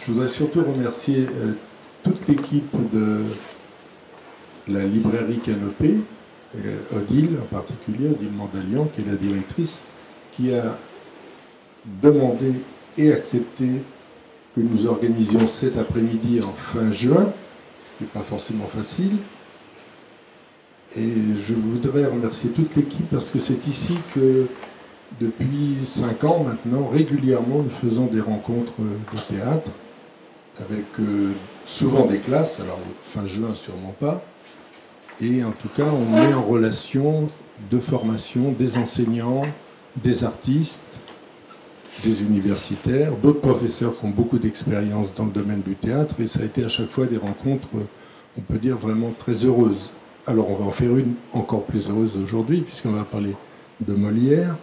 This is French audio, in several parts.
Je voudrais surtout remercier toute l'équipe de la librairie Canopée, Odile en particulier, Odile Mandalian, qui est la directrice, qui a demandé et accepté que nous organisions cet après-midi en fin juin, ce qui n'est pas forcément facile. Et je voudrais remercier toute l'équipe parce que c'est ici que, depuis 5 ans maintenant, régulièrement, nous faisons des rencontres de théâtre avec souvent des classes, alors fin juin sûrement pas. Et en tout cas, on met en relation de formation des enseignants, des artistes, des universitaires, d'autres professeurs qui ont beaucoup d'expérience dans le domaine du théâtre. Et ça a été à chaque fois des rencontres, on peut dire, vraiment très heureuses. Alors on va en faire une encore plus heureuse aujourd'hui, puisqu'on va parler de Molière.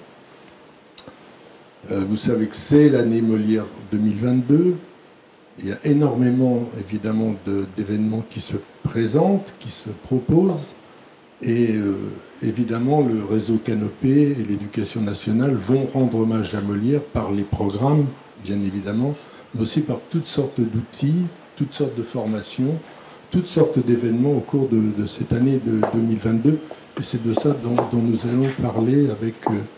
Vous savez que c'est l'année Molière 2022. Il y a énormément, évidemment, d'événements qui se présentent, qui se proposent. Et évidemment, le réseau Canopée et l'Éducation nationale vont rendre hommage à Molière par les programmes, bien évidemment, mais aussi par toutes sortes d'outils, toutes sortes de formations, toutes sortes d'événements au cours de cette année de 2022. Et c'est de ça dont nous allons parler avec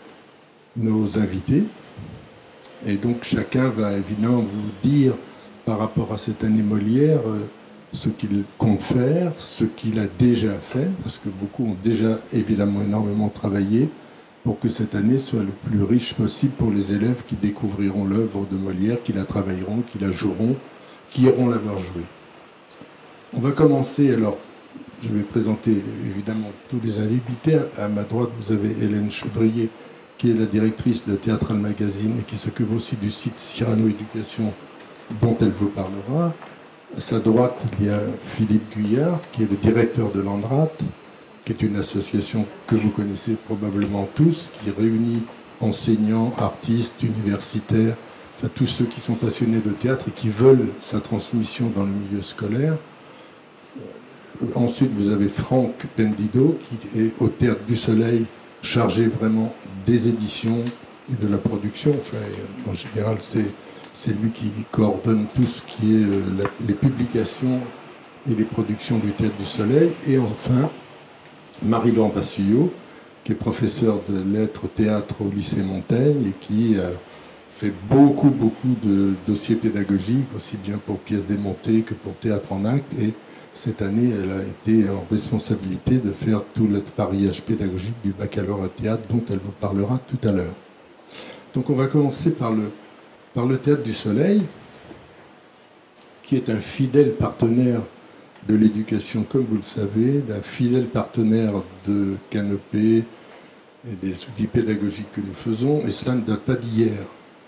nos invités. Et donc chacun va évidemment vous dire, par rapport à cette année Molière, ce qu'il compte faire, ce qu'il a déjà fait, parce que beaucoup ont déjà évidemment énormément travaillé pour que cette année soit le plus riche possible pour les élèves qui découvriront l'œuvre de Molière, qui la travailleront, qui la joueront, qui iront la voir jouer. On va commencer, alors, je vais présenter évidemment tous les invités. À ma droite, vous avez Hélène Chevrier, qui est la directrice de Théâtral Magazine et qui s'occupe aussi du site Cyrano Éducation, dont elle vous parlera. À sa droite, il y a Philippe Guyard, qui est le directeur de l'Andrat, qui est une association que vous connaissez probablement tous, qui réunit enseignants, artistes, universitaires, enfin, tous ceux qui sont passionnés de théâtre et qui veulent sa transmission dans le milieu scolaire. Ensuite, vous avez Franck Pendido, qui est au Théâtre du Soleil, chargé vraiment des éditions et de la production. Enfin, en général, c'est lui qui coordonne tout ce qui est les publications et les productions du Théâtre du Soleil. Et enfin, Marie-Laure Bassillot, qui est professeure de lettres théâtre au lycée Montaigne et qui fait beaucoup de dossiers pédagogiques, aussi bien pour pièces démontées que pour théâtre en acte. Et cette année, elle a été en responsabilité de faire tout le pariage pédagogique du baccalauréat théâtre, dont elle vous parlera tout à l'heure. Donc on va commencer par le Théâtre du Soleil, qui est un fidèle partenaire de l'éducation, comme vous le savez, un fidèle partenaire de Canopée et des outils pédagogiques que nous faisons, et cela ne date pas d'hier.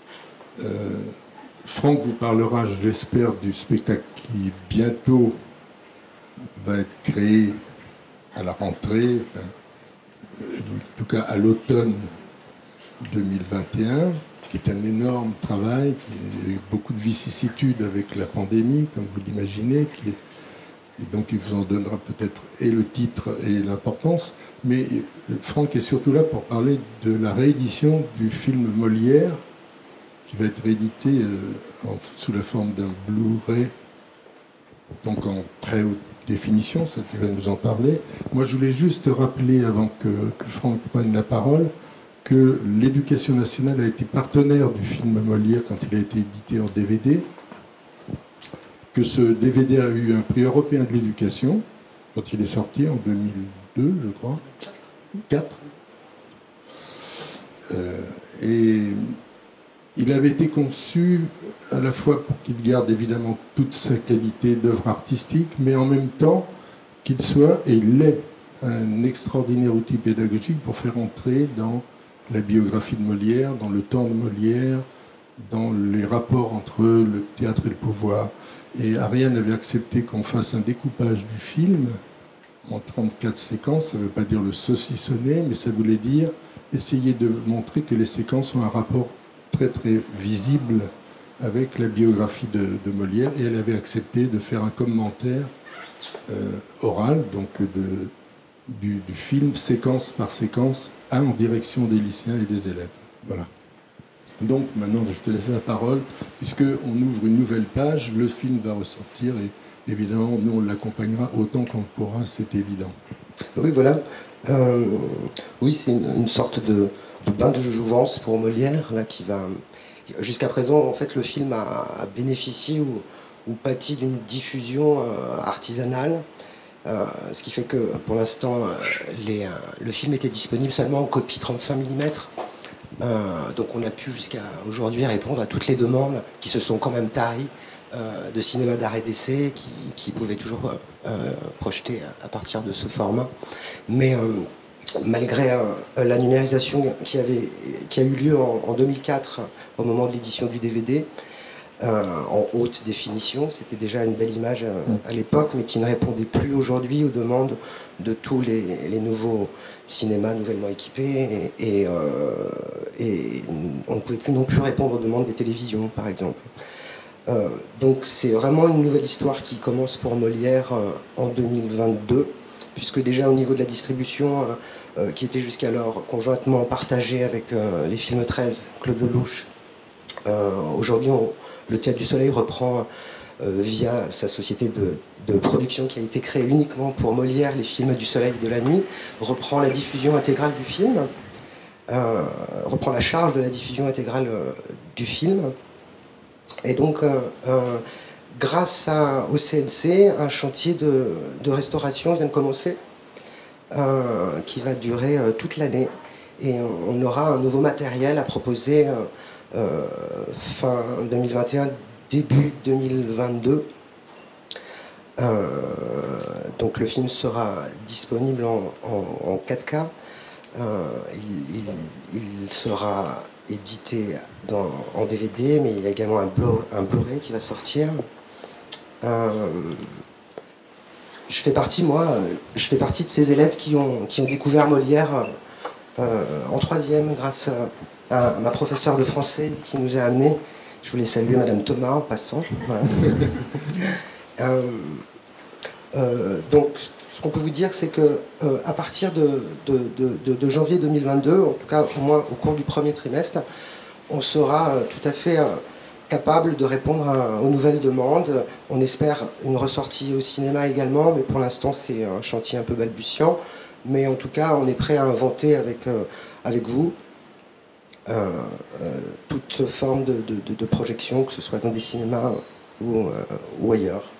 Franck vous parlera, j'espère, du spectacle qui bientôt va être créé à la rentrée, enfin, en tout cas à l'automne 2021, qui est un énorme travail, qui a eu beaucoup de vicissitudes avec la pandémie, comme vous l'imaginez, et donc il vous en donnera peut-être et le titre et l'importance. Mais Franck est surtout là pour parler de la réédition du film Molière, qui va être réédité sous la forme d'un Blu-ray, donc en très haute définition, ça tu vas nous en parler. Moi je voulais juste rappeler, avant que Franck prenne la parole, que l'Éducation nationale a été partenaire du film Molière quand il a été édité en DVD, que ce DVD a eu un prix européen de l'éducation quand il est sorti en 2002, je crois, 4. Et il avait été conçu à la fois pour qu'il garde évidemment toute sa qualité d'œuvre artistique, mais en même temps qu'il soit, et il est, un extraordinaire outil pédagogique pour faire entrer dans la biographie de Molière, dans le temps de Molière, dans les rapports entre le théâtre et le pouvoir. Et Ariane avait accepté qu'on fasse un découpage du film en 34 séquences. Ça ne veut pas dire le saucissonner, mais ça voulait dire essayer de montrer que les séquences ont un rapport très très visible avec la biographie de Molière. Et elle avait accepté de faire un commentaire oral, donc du film, séquence par séquence, en direction des lycéens et des élèves. Voilà. Donc maintenant, je vais te laisser la parole, puisqu'on ouvre une nouvelle page, le film va ressortir et évidemment, nous, on l'accompagnera autant qu'on pourra, c'est évident. Oui, voilà. Oui, c'est une sorte de bain de jouvence pour Molière, là, qui va... Jusqu'à présent, en fait, le film a bénéficié ou pâti d'une diffusion artisanale, ce qui fait que, pour l'instant, le film était disponible seulement en copie 35 mm. Donc on a pu jusqu'à aujourd'hui répondre à toutes les demandes qui se sont quand même taries de cinéma d'art et d'essai qui pouvaient toujours projeter à partir de ce format. Mais malgré la numérisation qui a eu lieu en 2004 au moment de l'édition du DVD, en haute définition, c'était déjà une belle image à l'époque, mais qui ne répondait plus aujourd'hui aux demandes de tous les nouveaux cinémas nouvellement équipés, et on ne pouvait plus non plus répondre aux demandes des télévisions, par exemple. Donc c'est vraiment une nouvelle histoire qui commence pour Molière en 2022, puisque déjà au niveau de la distribution, qui était jusqu'alors conjointement partagée avec les films 13, Claude Lelouch, aujourd'hui le Théâtre du Soleil reprend via sa société de production qui a été créée uniquement pour Molière, les films du Soleil et de la Nuit, reprend la diffusion intégrale du film, reprend la charge de la diffusion intégrale du film. Et donc, grâce au CNC, un chantier de restauration vient de commencer, qui va durer toute l'année. Et on aura un nouveau matériel à proposer fin 2021, début 2022. Donc le film sera disponible en 4K. Il sera édité en DVD, mais il y a également un Blu-ray qui va sortir. Je fais partie de ces élèves qui ont découvert Molière en troisième grâce à ma professeure de français qui nous a amenés. Je voulais saluer Madame Thomas en passant. Voilà. Donc, ce qu'on peut vous dire, c'est que à partir de janvier 2022, en tout cas au moins au cours du premier trimestre, on sera tout à fait capable de répondre aux nouvelles demandes. On espère une ressortie au cinéma également, mais pour l'instant c'est un chantier un peu balbutiant. Mais en tout cas, on est prêt à inventer avec vous toute forme de projection, que ce soit dans des cinémas ou ailleurs.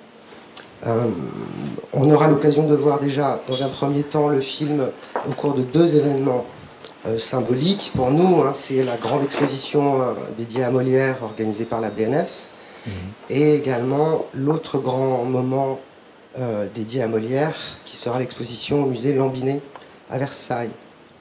On aura l'occasion de voir déjà, dans un premier temps, le film au cours de 2 événements symboliques pour nous. C'est la grande exposition dédiée à Molière, organisée par la BNF, et également l'autre grand moment dédié à Molière, qui sera l'exposition au musée Lambinet à Versailles.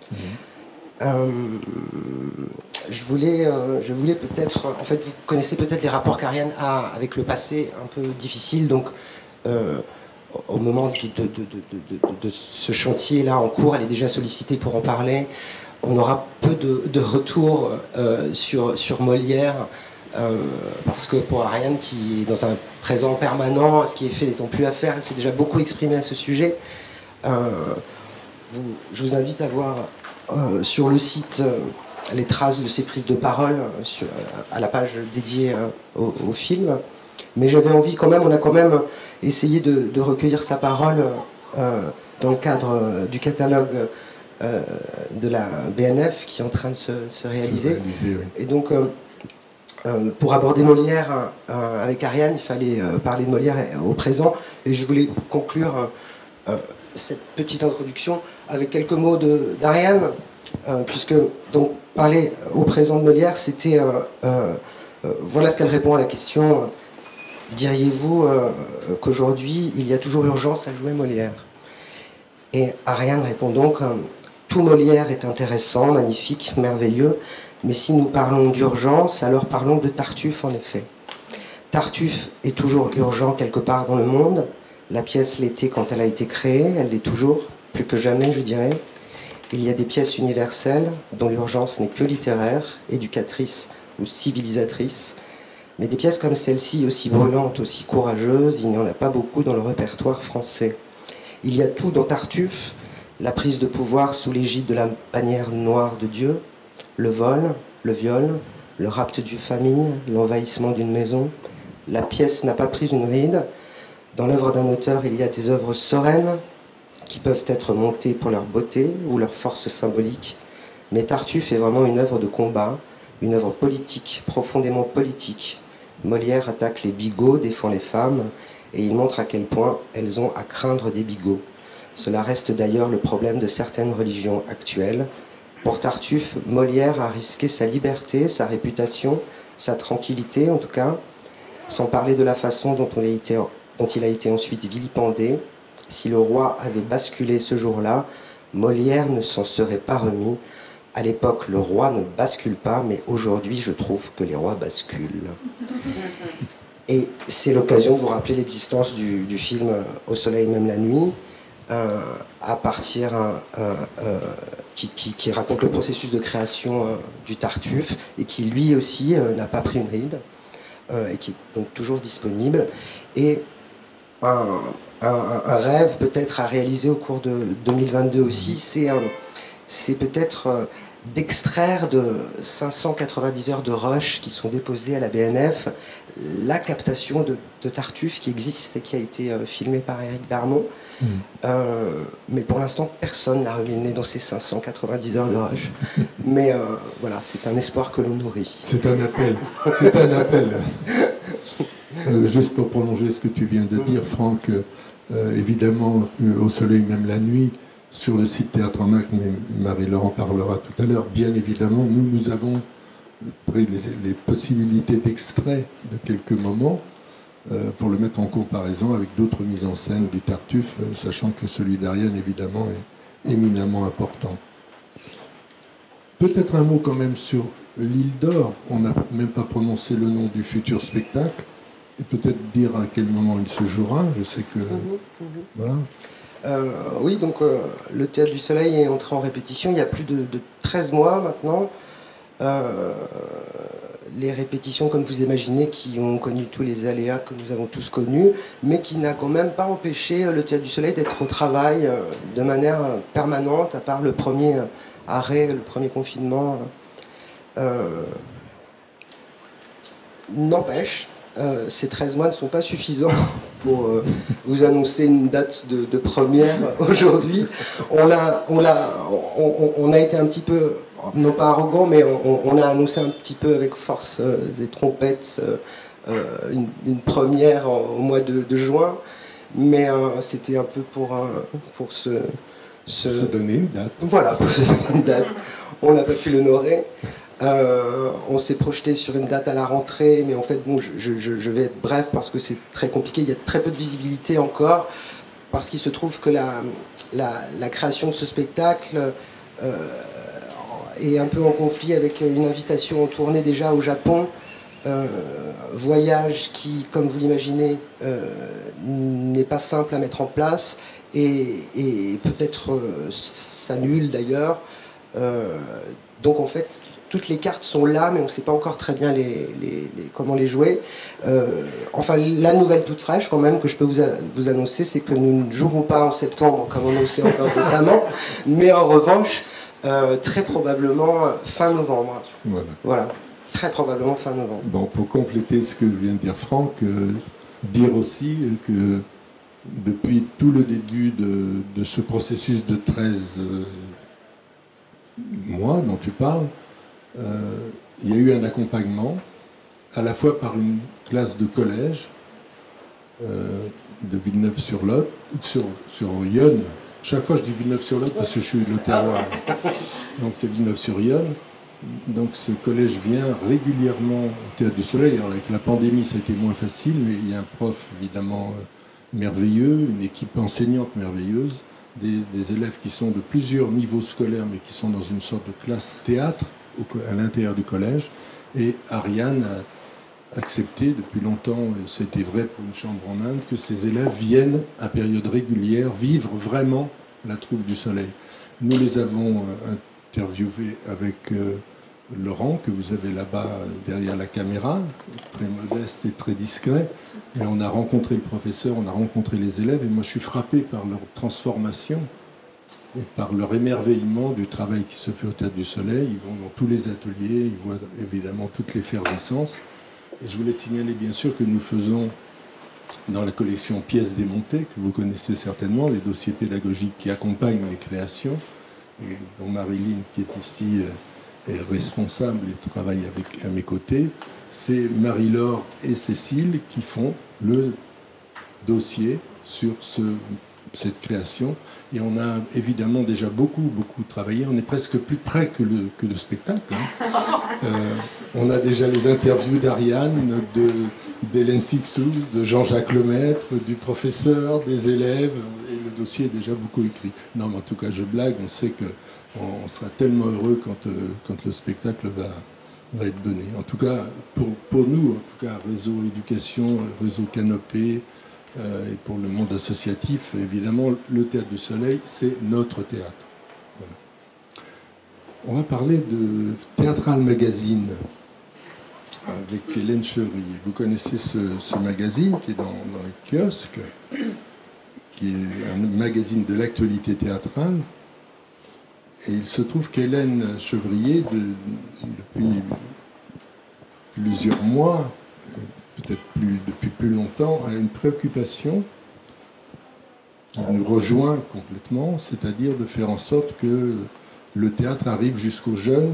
Je voulais peut-être, en fait, vous connaissez peut-être les rapports qu'Ariane a avec le passé un peu difficile, donc au moment de ce chantier-là en cours, elle est déjà sollicitée pour en parler. On aura peu de retours sur Molière, parce que pour Ariane, qui est dans un présent permanent, ce qui est fait n'étant plus à faire, elle s'est déjà beaucoup exprimée à ce sujet. Je vous invite à voir sur le site les traces de ses prises de parole à la page dédiée au film. Mais j'avais envie quand même, on a quand même essayé de recueillir sa parole dans le cadre du catalogue de la BNF qui est en train de se réaliser. Oui. Et donc, pour aborder Molière avec Ariane, il fallait parler de Molière au présent. Et je voulais conclure cette petite introduction avec quelques mots d'Ariane, puisque donc, parler au présent de Molière, c'était... voilà ce qu'elle répond à la question. Diriez-vous qu'aujourd'hui, il y a toujours urgence à jouer Molière? Et Ariane répond donc, tout Molière est intéressant, magnifique, merveilleux, mais si nous parlons d'urgence, alors parlons de Tartuffe en effet. Tartuffe est toujours urgent quelque part dans le monde. La pièce l'était quand elle a été créée, elle l'est toujours, plus que jamais je dirais. Il y a des pièces universelles dont l'urgence n'est que littéraire, éducatrice ou civilisatrice. Mais des pièces comme celle-ci, aussi brûlantes, aussi courageuses, il n'y en a pas beaucoup dans le répertoire français. Il y a tout dans Tartuffe, la prise de pouvoir sous l'égide de la bannière noire de Dieu, le vol, le viol, le rapt d'une famille, l'envahissement d'une maison. La pièce n'a pas pris une ride. Dans l'œuvre d'un auteur, il y a des œuvres sereines qui peuvent être montées pour leur beauté ou leur force symbolique. Mais Tartuffe est vraiment une œuvre de combat, une œuvre politique, profondément politique. Molière attaque les bigots, défend les femmes, et il montre à quel point elles ont à craindre des bigots. Cela reste d'ailleurs le problème de certaines religions actuelles. Pour Tartuffe, Molière a risqué sa liberté, sa réputation, sa tranquillité en tout cas, sans parler de la façon dont il a été ensuite vilipendé. Si le roi avait basculé ce jour-là, Molière ne s'en serait pas remis. À l'époque, le roi ne bascule pas, mais aujourd'hui, je trouve que les rois basculent. Et c'est l'occasion de vous rappeler l'existence du film Au soleil même la nuit, qui raconte le processus de création du Tartuffe et qui lui aussi n'a pas pris une ride et qui est donc toujours disponible. Et un rêve peut-être à réaliser au cours de 2022 aussi, c'est peut-être d'extraire de 590 heures de rush qui sont déposées à la BNF la captation de Tartuffe qui existe et qui a été filmée par Éric Darmon. Mais pour l'instant, personne n'a remis le nez dans ces 590 heures de rush. Mais voilà, c'est un espoir que l'on nourrit. C'est un appel. C'est un appel. Juste pour prolonger ce que tu viens de dire, Franck, évidemment, Au soleil même la nuit, sur le site Théâtre en Acte, mais Marie-Laure en parlera tout à l'heure, bien évidemment, nous avons pris les possibilités d'extrait de quelques moments pour le mettre en comparaison avec d'autres mises en scène du Tartuffe, sachant que celui d'Ariane, évidemment, est éminemment important. Peut-être un mot quand même sur l'Île d'Or. On n'a même pas prononcé le nom du futur spectacle. Et peut-être dire à quel moment il se jouera. Je sais que... Voilà. Oui, donc le Théâtre du Soleil est entré en répétition il y a plus de 13 mois maintenant. Les répétitions, comme vous imaginez, qui ont connu tous les aléas que nous avons tous connus, mais qui n'a quand même pas empêché le Théâtre du Soleil d'être au travail de manière permanente, à part le premier arrêt, le premier confinement. N'empêche, ces 13 mois ne sont pas suffisants pour vous annoncer une date de première aujourd'hui. On a été un petit peu, non pas arrogant, mais on a annoncé un petit peu avec force des trompettes une première au mois de juin, mais c'était un peu pour se donner une date. Voilà, pour se donner une date. On n'a pas pu l'honorer. On s'est projeté sur une date à la rentrée, mais en fait, bon, je vais être bref parce que c'est très compliqué. Il y a très peu de visibilité encore, parce qu'il se trouve que la création de ce spectacle est un peu en conflit avec une invitation en tournée déjà au Japon. Voyage qui, comme vous l'imaginez, n'est pas simple à mettre en place et peut-être s'annule d'ailleurs. Donc en fait, toutes les cartes sont là, mais on ne sait pas encore très bien comment les jouer. Enfin, la nouvelle toute fraîche quand même que je peux vous annoncer, c'est que nous ne jouerons pas en septembre comme on sait encore récemment, mais en revanche, très probablement fin novembre. Voilà. Très probablement fin novembre. Bon, pour compléter ce que vient de dire Franck, dire aussi que depuis tout le début de ce processus de 13 mois dont tu parles, il y a eu un accompagnement à la fois par une classe de collège de Villeneuve-sur-Lot, sur Yonne. Chaque fois je dis Villeneuve-sur-Lot parce que je suis le terroir. Donc c'est Villeneuve-sur-Yonne. Donc ce collège vient régulièrement au Théâtre du Soleil. Alors avec la pandémie ça a été moins facile, mais il y a un prof évidemment merveilleux, une équipe enseignante merveilleuse, des élèves qui sont de plusieurs niveaux scolaires mais qui sont dans une sorte de classe théâtre à l'intérieur du collège. Et Ariane a accepté depuis longtemps, et c'était vrai pour une chambre en Inde, que ces élèves viennent à période régulière vivre vraiment la troupe du Soleil. Nous les avons interviewés avec Laurent, que vous avez là-bas derrière la caméra, très modeste et très discret. Mais on a rencontré le professeur, on a rencontré les élèves, et moi je suis frappé par leur transformation et par leur émerveillement du travail qui se fait au Théâtre du Soleil. Ils vont dans tous les ateliers, ils voient évidemment toute l'effervescence. Et je voulais signaler bien sûr que nous faisons dans la collection Pièces démontées, que vous connaissez certainement, les dossiers pédagogiques qui accompagnent les créations, et dont Marilyn, qui est ici, est responsable et travaille à mes côtés. C'est Marie-Laure et Cécile qui font le dossier sur cette création. Et on a évidemment déjà beaucoup travaillé. On est presque plus près que le spectacle. On a déjà les interviews d'Ariane, d'Hélène Sixous, de Jean-Jacques Lemaître, du professeur, des élèves, et le dossier est déjà beaucoup écrit. Non, mais en tout cas, je blague, on sait qu'on sera tellement heureux quand le spectacle va être donné. En tout cas, pour nous, en tout cas, Réseau Éducation, Réseau Canopée, et pour le monde associatif, évidemment, le Théâtre du Soleil, c'est notre théâtre. Voilà. On va parler de Théâtral Magazine avec Hélène Chevrier. Vous connaissez ce magazine qui est dans les kiosques, qui est un magazine de l'actualité théâtrale. Et il se trouve qu'Hélène Chevrier, depuis plusieurs mois, peut-être depuis plus longtemps, a une préoccupation qui nous rejoint complètement, c'est-à-dire de faire en sorte que le théâtre arrive jusqu'aux jeunes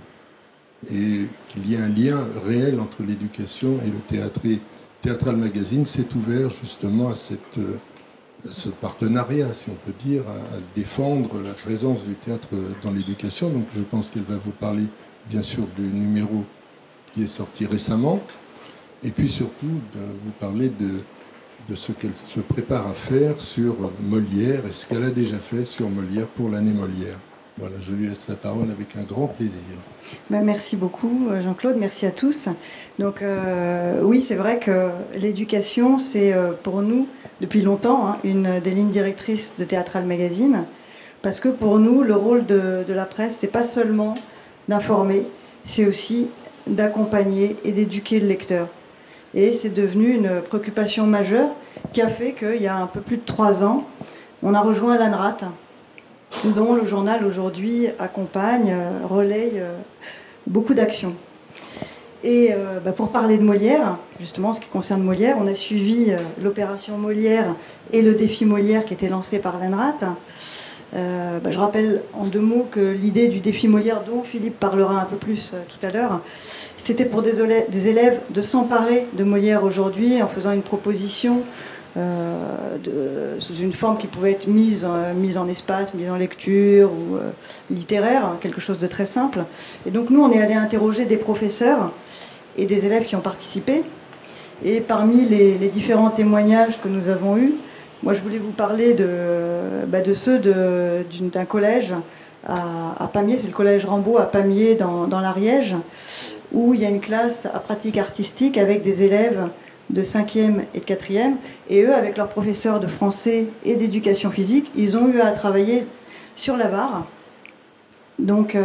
et qu'il y ait un lien réel entre l'éducation et le théâtre. Et Théâtral Magazine s'est ouvert justement à ce partenariat, si on peut dire, à défendre la présence du théâtre dans l'éducation. Donc je pense qu'elle va vous parler, bien sûr, du numéro qui est sorti récemment, et puis surtout de vous parler de ce qu'elle se prépare à faire sur Molière et ce qu'elle a déjà fait sur Molière pour l'année Molière. Voilà, je lui laisse la parole avec un grand plaisir. Merci beaucoup Jean-Claude, merci à tous. Donc oui, c'est vrai que l'éducation, c'est pour nous, depuis longtemps, une des lignes directrices de Théâtral Magazine, parce que pour nous, le rôle de la presse, c'est pas seulement d'informer, c'est aussi d'accompagner et d'éduquer le lecteur. Et c'est devenu une préoccupation majeure qui a fait qu'il y a un peu plus de 3 ans, on a rejoint l'ANRAT, dont le journal aujourd'hui accompagne, relaye beaucoup d'actions. Et pour parler de Molière, justement, en ce qui concerne Molière, on a suivi l'opération Molière et le défi Molière qui était lancé par l'ANRAT. Je rappelle en 2 mots que l'idée du défi Molière, dont Philippe parlera un peu plus tout à l'heure, c'était pour des élèves de s'emparer de Molière aujourd'hui en faisant une proposition sous une forme qui pouvait être mise en espace, mise en lecture ou littéraire, quelque chose de très simple. Et donc nous, on est allé interroger des professeurs et des élèves qui ont participé. Et parmi les différents témoignages que nous avons eus, moi je voulais vous parler de ceux d'un collège à Pamiers, c'est le collège Rambaud à Pamiers dans l'Ariège, où il y a une classe à pratique artistique avec des élèves de 5e et de 4e, et eux, avec leurs professeurs de français et d'éducation physique, ils ont eu à travailler sur l'avare. Donc,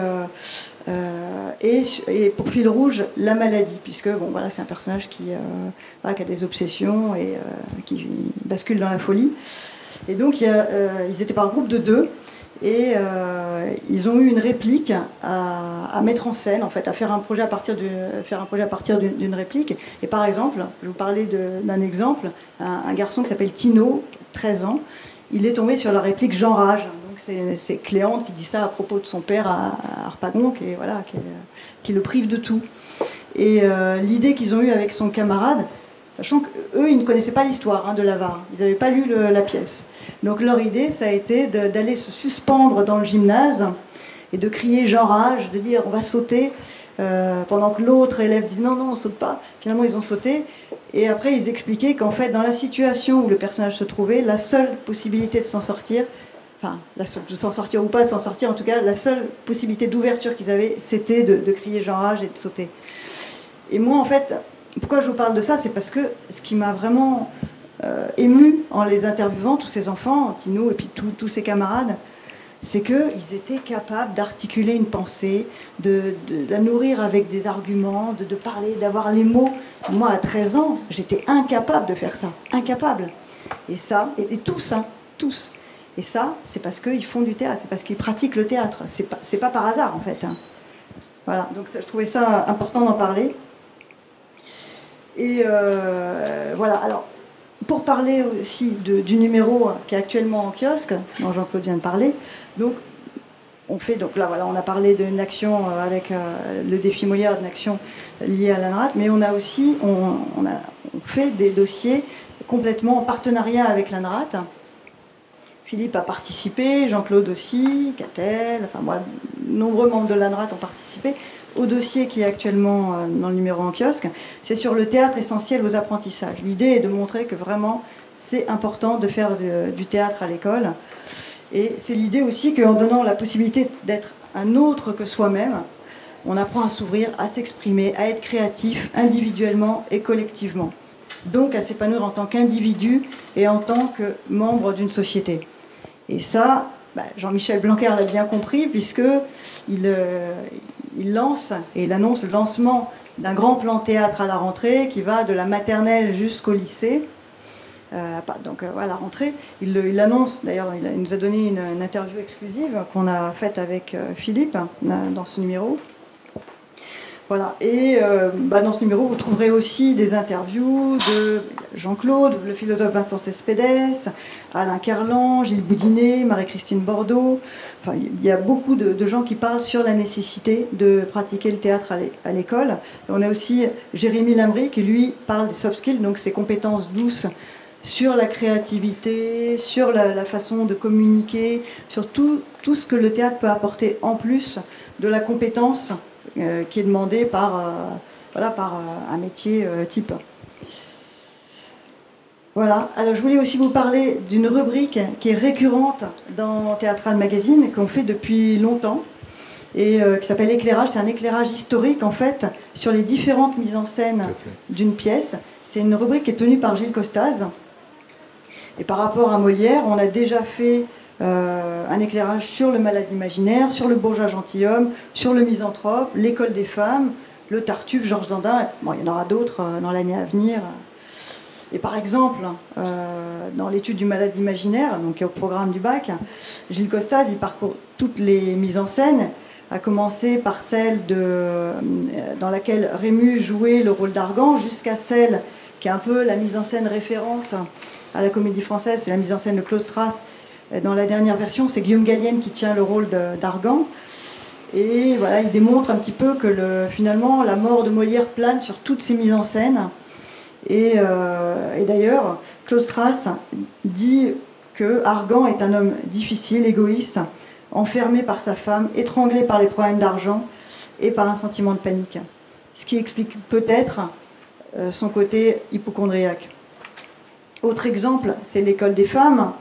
et pour fil rouge, la maladie, puisque c'est un personnage qui a des obsessions et qui bascule dans la folie. Et donc, ils étaient par groupe de 2, et ils ont eu une réplique à mettre en scène, en fait, à faire un projet à partir d'une réplique. Et par exemple, je vais vous parler d'un exemple, un garçon qui s'appelle Tino, 13 ans, il est tombé sur la réplique Jean Rage. Donc c'est Cléante qui dit ça à propos de son père à Harpagon, qui le prive de tout. Et l'idée qu'ils ont eue avec son camarade, sachant qu'eux, ils ne connaissaient pas l'histoire de l'avare, ils n'avaient pas lu la pièce. Donc leur idée, ça a été d'aller se suspendre dans le gymnase et de crier Jean Rage, de dire on va sauter, pendant que l'autre élève dit non, on saute pas. Finalement, ils ont sauté. Et après, ils expliquaient qu'en fait, dans la situation où le personnage se trouvait, la seule possibilité de s'en sortir, de s'en sortir ou pas de s'en sortir, en tout cas, la seule possibilité d'ouverture qu'ils avaient, c'était de crier Jean Rage et de sauter. Et moi, en fait, pourquoi je vous parle de ça, c'est parce que ce qui m'a vraiment ému en les interviewant, tous ces enfants, Tino et puis tous ses camarades, c'est qu'ils étaient capables d'articuler une pensée, de la nourrir avec des arguments, de parler, d'avoir les mots. Moi, à 13 ans, j'étais incapable de faire ça, incapable. Et ça, et tous. Et ça, c'est parce qu'ils font du théâtre, c'est parce qu'ils pratiquent le théâtre. C'est pas par hasard, en fait. Hein. Voilà, donc ça, je trouvais ça important d'en parler. Et voilà, alors, pour parler aussi du numéro qui est actuellement en kiosque, dont Jean-Claude vient de parler, donc, donc là, voilà, on a parlé d'une action avec le défi Molière, d'une action liée à l'ANRAT, mais on a aussi, on fait des dossiers complètement en partenariat avec l'ANRAT. Philippe a participé, Jean-Claude aussi, Catel, enfin moi, nombreux membres de l'ANRAT ont participé au dossier qui est actuellement dans le numéro en kiosque. C'est sur le théâtre essentiel aux apprentissages. L'idée est de montrer que vraiment c'est important de faire du théâtre à l'école. Et c'est l'idée aussi qu'en donnant la possibilité d'être un autre que soi-même, on apprend à s'ouvrir, à s'exprimer, à être créatif individuellement et collectivement. Donc à s'épanouir en tant qu'individu et en tant que membre d'une société. Et ça, Jean-Michel Blanquer l'a bien compris, puisqu'il lance et il annonce le lancement d'un grand plan théâtre à la rentrée qui va de la maternelle jusqu'au lycée. Donc à la rentrée, il l'annonce, d'ailleurs il nous a donné une interview exclusive qu'on a faite avec Philippe dans ce numéro. Voilà. Et dans ce numéro, vous trouverez aussi des interviews de Jean-Claude, le philosophe Vincent Cespedes, Alain Kerlan, Gilles Boudinet, Marie-Christine Bordeaux. Enfin, il y a beaucoup de gens qui parlent sur la nécessité de pratiquer le théâtre à l'école. Et on a aussi Jérémy Lamry qui, lui, parle des soft skills, donc ses compétences douces sur la créativité, sur la façon de communiquer, sur tout ce que le théâtre peut apporter en plus de la compétence qui est demandée par un métier type. Voilà. Alors je voulais aussi vous parler d'une rubrique qui est récurrente dans Théâtral Magazine, qu'on fait depuis longtemps, et qui s'appelle Éclairage. C'est un éclairage historique, en fait, sur les différentes mises en scène d'une pièce. C'est une rubrique qui est tenue par Gilles Costaz. Et par rapport à Molière, on a déjà fait un éclairage sur le malade imaginaire, sur le bourgeois gentilhomme, sur le misanthrope, l'école des femmes, le Tartuffe, Georges Dandin. Bon, il y en aura d'autres dans l'année à venir. Et par exemple, dans l'étude du malade imaginaire, donc qui est au programme du bac, Gilles Costaz, il parcourt toutes les mises en scène, à commencer par celle dans laquelle Rémus jouait le rôle d'Argan, jusqu'à celle qui est un peu la mise en scène référente à la Comédie Française, c'est la mise en scène de Claude Strass. Dans la dernière version, c'est Guillaume Gallienne qui tient le rôle d'Argan. Et voilà, il démontre un petit peu que finalement, la mort de Molière plane sur toutes ces mises en scène. Et d'ailleurs, Claude Strass dit que Argan est un homme difficile, égoïste, enfermé par sa femme, étranglé par les problèmes d'argent et par un sentiment de panique. Ce qui explique peut-être son côté hypocondriaque. Autre exemple, c'est l'école des femmes.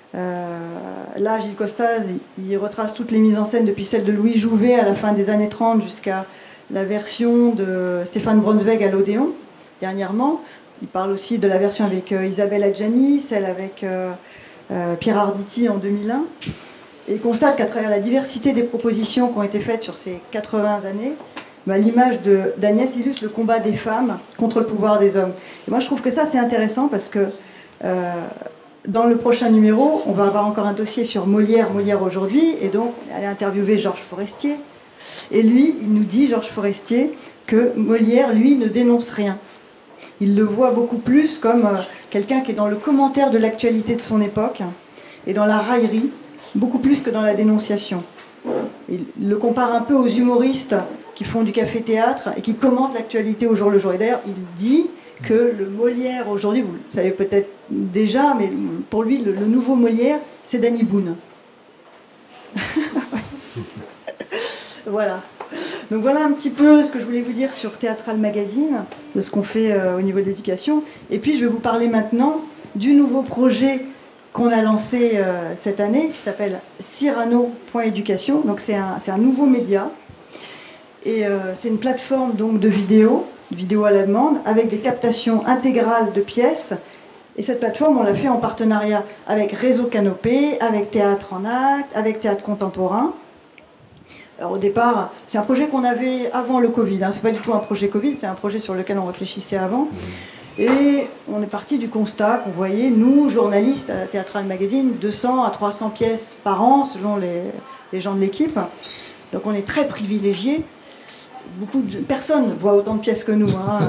Là, Gilles Costaz, il retrace toutes les mises en scène depuis celle de Louis Jouvet à la fin des années 30 jusqu'à la version de Stéphane Bronsweg à l'Odéon, dernièrement. Il parle aussi de la version avec Isabelle Adjani, celle avec Pierre Arditi en 2001. Et il constate qu'à travers la diversité des propositions qui ont été faites sur ces 80 années, l'image d'Agnès illustre le combat des femmes contre le pouvoir des hommes. Et moi, je trouve que ça, c'est intéressant parce que dans le prochain numéro, on va avoir encore un dossier sur Molière aujourd'hui, et donc on est allé interviewer Georges Forestier. Et lui, il nous dit, Georges Forestier, que Molière, lui, ne dénonce rien. Il le voit beaucoup plus comme quelqu'un qui est dans le commentaire de l'actualité de son époque, et dans la raillerie, beaucoup plus que dans la dénonciation. Il le compare un peu aux humoristes qui font du café-théâtre et qui commentent l'actualité au jour le jour. Et d'ailleurs, il dit que le Molière aujourd'hui, vous le savez peut-être déjà, mais pour lui, le nouveau Molière, c'est Danny Boone. Voilà. Donc voilà un petit peu ce que je voulais vous dire sur Théâtral Magazine, de ce qu'on fait au niveau de l'éducation. Et puis je vais vous parler maintenant du nouveau projet qu'on a lancé cette année, qui s'appelle Cyrano.éducation. Donc c'est un nouveau média. Et c'est une plateforme donc, de vidéo à la demande, avec des captations intégrales de pièces. Et cette plateforme, on l'a fait en partenariat avec Réseau Canopé, avec Théâtre en Acte, avec Théâtre Contemporain. Alors au départ, c'est un projet qu'on avait avant le Covid. Hein. C'est pas du tout un projet Covid, c'est un projet sur lequel on réfléchissait avant. Et on est parti du constat qu'on voyait, nous, journalistes à la Théâtrale Magazine, 200 à 300 pièces par an, selon les gens de l'équipe. Donc on est très privilégiés. Personne voit autant de pièces que nous. Hein.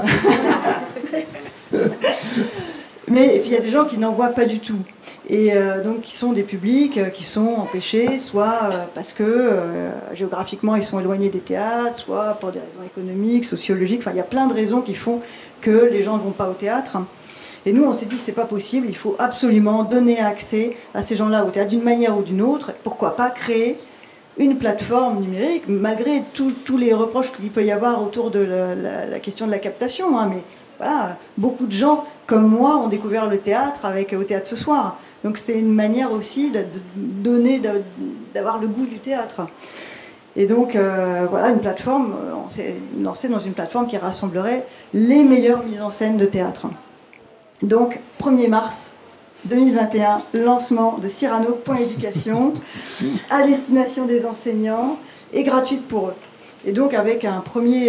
Mais et puis il y a des gens qui n'en voient pas du tout. Et donc qui sont des publics qui sont empêchés, soit parce que géographiquement ils sont éloignés des théâtres, soit pour des raisons économiques, sociologiques. Enfin, il y a plein de raisons qui font que les gens ne vont pas au théâtre. Et nous, on s'est dit, c'est pas possible, il faut absolument donner accès à ces gens-là au théâtre d'une manière ou d'une autre. Pourquoi pas créer une plateforme numérique, malgré tous les reproches qu'il peut y avoir autour de la question de la captation. Hein, mais voilà, beaucoup de gens, comme moi, ont découvert le théâtre au Théâtre ce soir. Donc c'est une manière aussi d'avoir le goût du théâtre. Et donc, voilà, une plateforme, on s'est lancé dans une plateforme qui rassemblerait les meilleures mises en scène de théâtre. Donc, 1er mars 2021, lancement de Cyrano.éducation à destination des enseignants et gratuite pour eux. Et donc, avec un premier...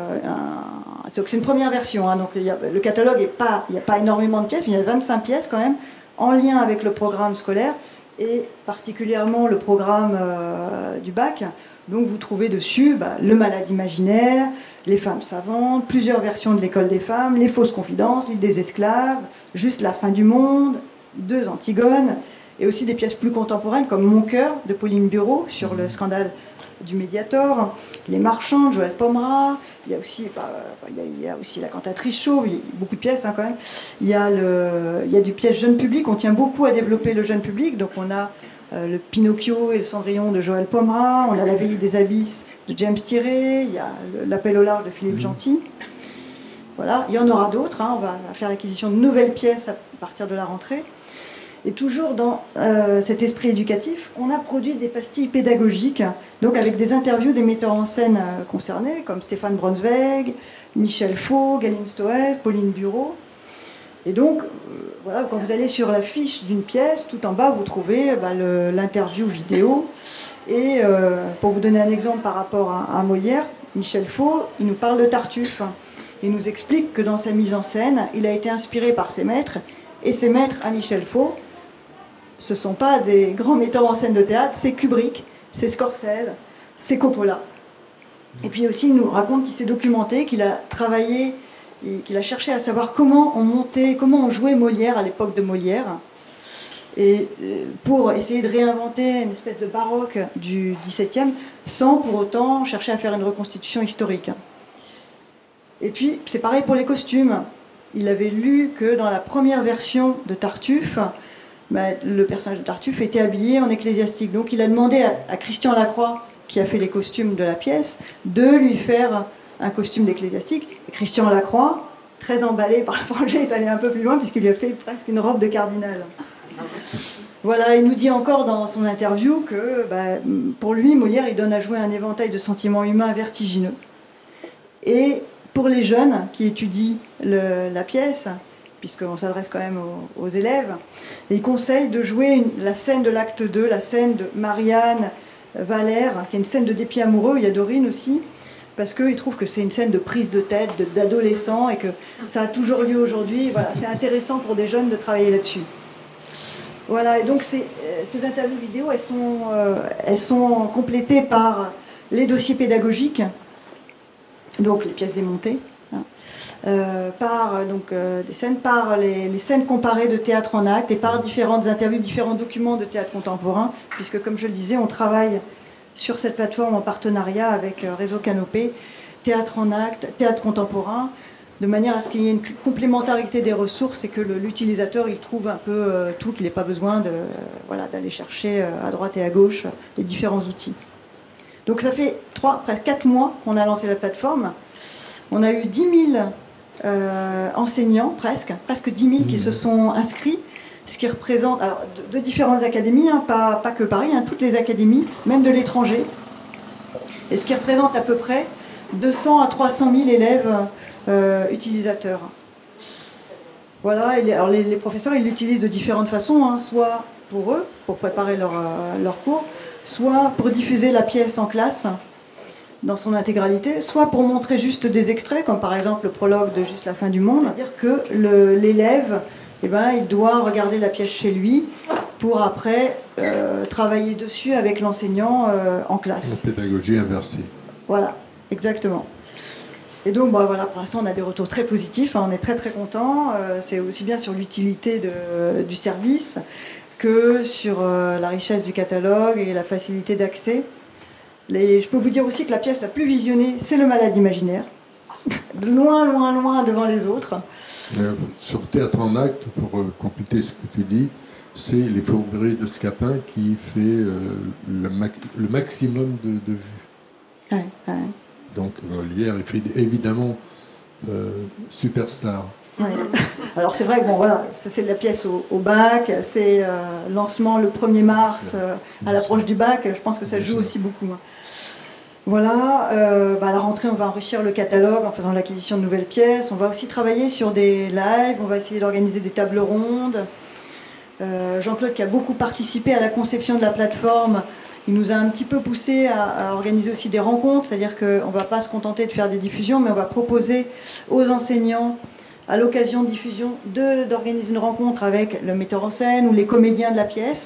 c'est une première version, hein, donc le catalogue, il n'y a pas énormément de pièces, mais il y a 25 pièces quand même, en lien avec le programme scolaire, et particulièrement le programme du bac. Donc vous trouvez dessus le malade imaginaire, les femmes savantes, plusieurs versions de l'école des femmes, les fausses confidences, l'île des esclaves, juste la fin du monde, 2 Antigones, et aussi des pièces plus contemporaines comme Mon cœur de Pauline Bureau sur le scandale du Mediator, Les marchands de Joël Pomera, il y a aussi La cantatrice chauve, il y a beaucoup de pièces hein, quand même. Il y a du pièce jeune public, on tient beaucoup à développer le jeune public, donc on a le Pinocchio et le Cendrillon de Joël Pomera, on a La veillée des abysses de James Thierry, il y a L'Appel au large de Philippe Gentil. Voilà, il y en aura d'autres, hein, on va faire l'acquisition de nouvelles pièces à partir de la rentrée. Et toujours dans cet esprit éducatif, on a produit des pastilles pédagogiques, donc avec des interviews des metteurs en scène concernés, comme Stéphane Brunsweg, Michel Faux, Galine Stoel, Pauline Bureau. Et donc, voilà, quand vous allez sur la fiche d'une pièce, tout en bas, vous trouvez l'interview vidéo. Et pour vous donner un exemple par rapport à Molière, Michel Faux, il nous parle de Tartuffe. Il nous explique que dans sa mise en scène, il a été inspiré par ses maîtres, et ses maîtres à Michel Faux, ce ne sont pas des grands metteurs en scène de théâtre, c'est Kubrick, c'est Scorsese, c'est Coppola. Et puis aussi, il nous raconte qu'il s'est documenté, qu'il a travaillé, et qu'il a cherché à savoir comment on jouait Molière à l'époque de Molière, et pour essayer de réinventer une espèce de baroque du XVIIe, sans pour autant chercher à faire une reconstitution historique. Et puis, c'est pareil pour les costumes. Il avait lu que dans la première version de Tartuffe, le personnage de Tartuffe était habillé en ecclésiastique. Donc il a demandé à Christian Lacroix, qui a fait les costumes de la pièce, de lui faire un costume d'ecclésiastique. Et Christian Lacroix, très emballé par le projet, est allé un peu plus loin puisqu'il lui a fait presque une robe de cardinal. Voilà, il nous dit encore dans son interview que pour lui, Molière, il donne à jouer un éventail de sentiments humains vertigineux. Et pour les jeunes qui étudient la pièce, puisqu'on s'adresse quand même aux élèves, il conseille de jouer la scène de l'acte 2, la scène de Marianne, Valère, qui est une scène de dépit amoureux, il y a Dorine aussi, parce qu'il trouve que c'est une scène de prise de tête, d'adolescent, et que ça a toujours lieu aujourd'hui. Voilà, c'est intéressant pour des jeunes de travailler là-dessus. Voilà, et donc ces interviews vidéo, elles sont complétées par les dossiers pédagogiques, donc les pièces démontées, par des scènes, par les scènes comparées de théâtre en acte, et par différentes interviews, différents documents de théâtre contemporain, puisque comme je le disais, on travaille sur cette plateforme en partenariat avec Réseau Canopée, théâtre en acte, théâtre contemporain, de manière à ce qu'il y ait une complémentarité des ressources et que l'utilisateur il trouve un peu tout, qu'il n'ait pas besoin d'aller chercher à droite et à gauche les différents outils. Donc ça fait presque 4 mois qu'on a lancé la plateforme. On a eu 10 000 enseignants, presque 10 000 qui se sont inscrits, ce qui représente alors, de différentes académies, hein, pas que Paris, hein, toutes les académies, même de l'étranger, et ce qui représente à peu près 200 à 300 000 élèves utilisateurs. Voilà, alors les professeurs ils l'utilisent de différentes façons, hein, soit pour eux, pour préparer leur cours, soit pour diffuser la pièce en classe, dans son intégralité, soit pour montrer juste des extraits, comme par exemple le prologue de Juste la fin du monde, c'est-à-dire que l'élève, eh ben, il doit regarder la pièce chez lui pour après travailler dessus avec l'enseignant en classe. La pédagogie inversée. Voilà, exactement. Et donc, bah, voilà, pour l'instant, on a des retours très positifs, hein, on est très très contents. C'est aussi bien sur l'utilité du service que sur la richesse du catalogue et la facilité d'accès. Je peux vous dire aussi que la pièce la plus visionnée, c'est Le Malade imaginaire. Loin, loin, loin devant les autres. Sur Théâtre en acte, pour compléter ce que tu dis, c'est Les Fourberies de Scapin qui fait le maximum de vues. Ouais, ouais. Donc Molière est évidemment superstar. Ouais. Alors c'est vrai que bon, voilà, c'est la pièce au bac, c'est lancement le 1er mars à l'approche du bac, je pense que ça joue aussi beaucoup. Hein. Voilà, à la rentrée on va enrichir le catalogue en faisant l'acquisition de nouvelles pièces, on va aussi travailler sur des lives, on va essayer d'organiser des tables rondes. Jean-Claude qui a beaucoup participé à la conception de la plateforme, il nous a un petit peu poussé à organiser aussi des rencontres, c'est-à-dire qu'on ne va pas se contenter de faire des diffusions, mais on va proposer aux enseignants, à l'occasion de diffusion, d'organiser une rencontre avec le metteur en scène ou les comédiens de la pièce.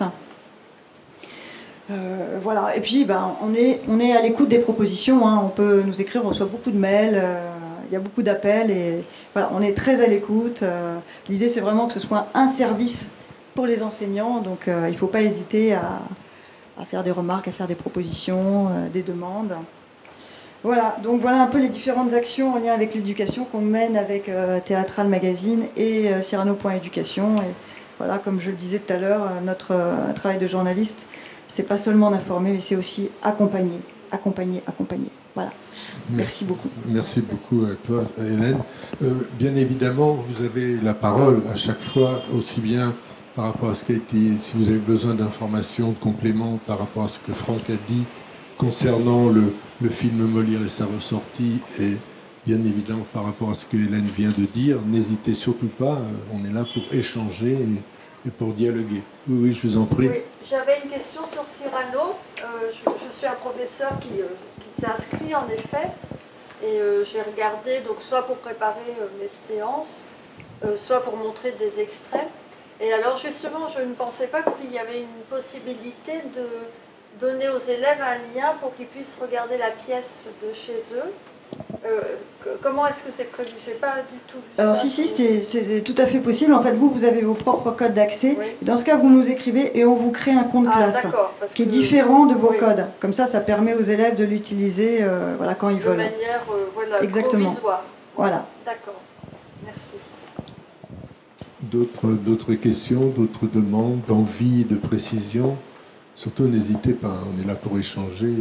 Voilà. Et puis on est à l'écoute des propositions, hein. On peut nous écrire, on reçoit beaucoup de mails, il y a beaucoup d'appels et voilà, on est très à l'écoute. L'idée c'est vraiment que ce soit un service pour les enseignants, donc il ne faut pas hésiter à faire des remarques, à faire des propositions, des demandes. Voilà, donc voilà un peu les différentes actions en lien avec l'éducation qu'on mène avec Théâtral Magazine et Cyrano.éducation. Et voilà, comme je le disais tout à l'heure, notre travail de journaliste, c'est pas seulement d'informer, mais c'est aussi accompagner. Voilà. Merci beaucoup. Merci beaucoup à toi, Hélène. Bien évidemment, vous avez la parole à chaque fois, aussi bien par rapport à ce qui a été, si vous avez besoin d'informations, de compléments par rapport à ce que Franck a dit concernant le film Molière et sa ressortie, et bien évidemment par rapport à ce que Hélène vient de dire. N'hésitez surtout pas, on est là pour échanger et pour dialoguer. Oui, je vous en prie. Oui, j'avais une question sur Cyrano. Je suis un professeur qui s'est inscrit en effet, et j'ai regardé donc soit pour préparer mes séances, soit pour montrer des extraits. Et alors justement, je ne pensais pas qu'il y avait une possibilité de donner aux élèves un lien pour qu'ils puissent regarder la pièce de chez eux. Comment est-ce que c'est prévu? Je n'ai pas du tout vu Alors ça. si, c'est tout à fait possible. En fait, vous avez vos propres codes d'accès. Oui. Dans ce cas, vous nous écrivez et on vous crée un compte classe qui est différent de vos codes. Comme ça permet aux élèves de l'utiliser voilà, quand ils veulent. De manière Exactement. provisoire. Voilà. D'accord. Merci. D'autres questions, d'autres demandes, d'envie, de précision? Surtout, n'hésitez pas, on est là pour échanger.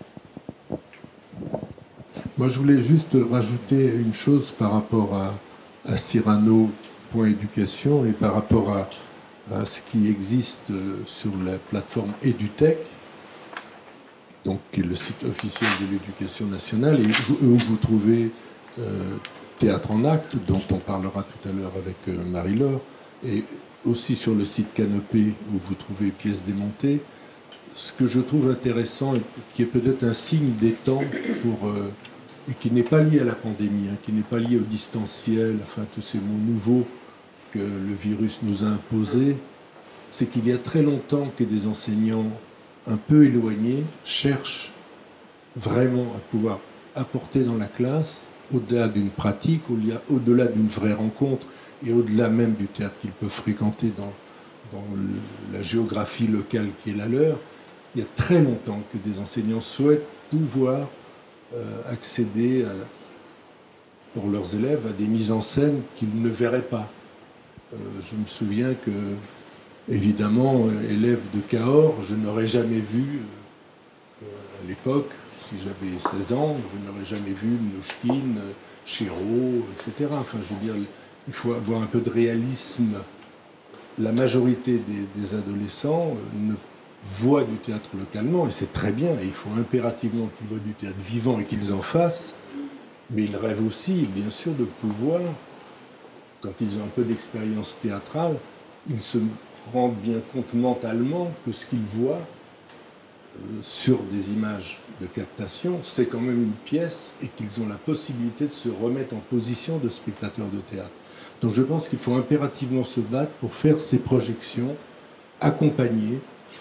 Moi, je voulais juste rajouter une chose par rapport à Cyrano.éducation et par rapport à ce qui existe sur la plateforme EduTech, donc, qui est le site officiel de l'éducation nationale, et où vous trouvez Théâtre en acte, dont on parlera tout à l'heure avec Marie-Laure, et aussi sur le site Canopé, où vous trouvez pièces démontées. Ce que je trouve intéressant, et qui est peut-être un signe des temps, et qui n'est pas lié à la pandémie, hein, qui n'est pas lié au distanciel, enfin tous ces mots nouveaux que le virus nous a imposés, c'est qu'il y a très longtemps que des enseignants un peu éloignés cherchent vraiment à pouvoir apporter dans la classe, au-delà d'une pratique, au-delà d'une vraie rencontre, et au-delà même du théâtre qu'ils peuvent fréquenter dans la géographie locale qui est la leur. Il y a très longtemps que des enseignants souhaitent pouvoir accéder pour leurs élèves à des mises en scène qu'ils ne verraient pas. Je me souviens que, évidemment, élève de Cahors, je n'aurais jamais vu, à l'époque, si j'avais 16 ans, je n'aurais jamais vu Mnouchkine, Chéreau, etc. Enfin, je veux dire, il faut avoir un peu de réalisme. La majorité des adolescents ne voient du théâtre localement, et c'est très bien, et il faut impérativement qu'ils voient du théâtre vivant et qu'ils en fassent, mais ils rêvent aussi, bien sûr, de pouvoir, quand ils ont un peu d'expérience théâtrale, ils se rendent bien compte mentalement que ce qu'ils voient sur des images de captation, c'est quand même une pièce et qu'ils ont la possibilité de se remettre en position de spectateur de théâtre. Donc je pense qu'il faut impérativement se battre pour faire ces projections accompagnées,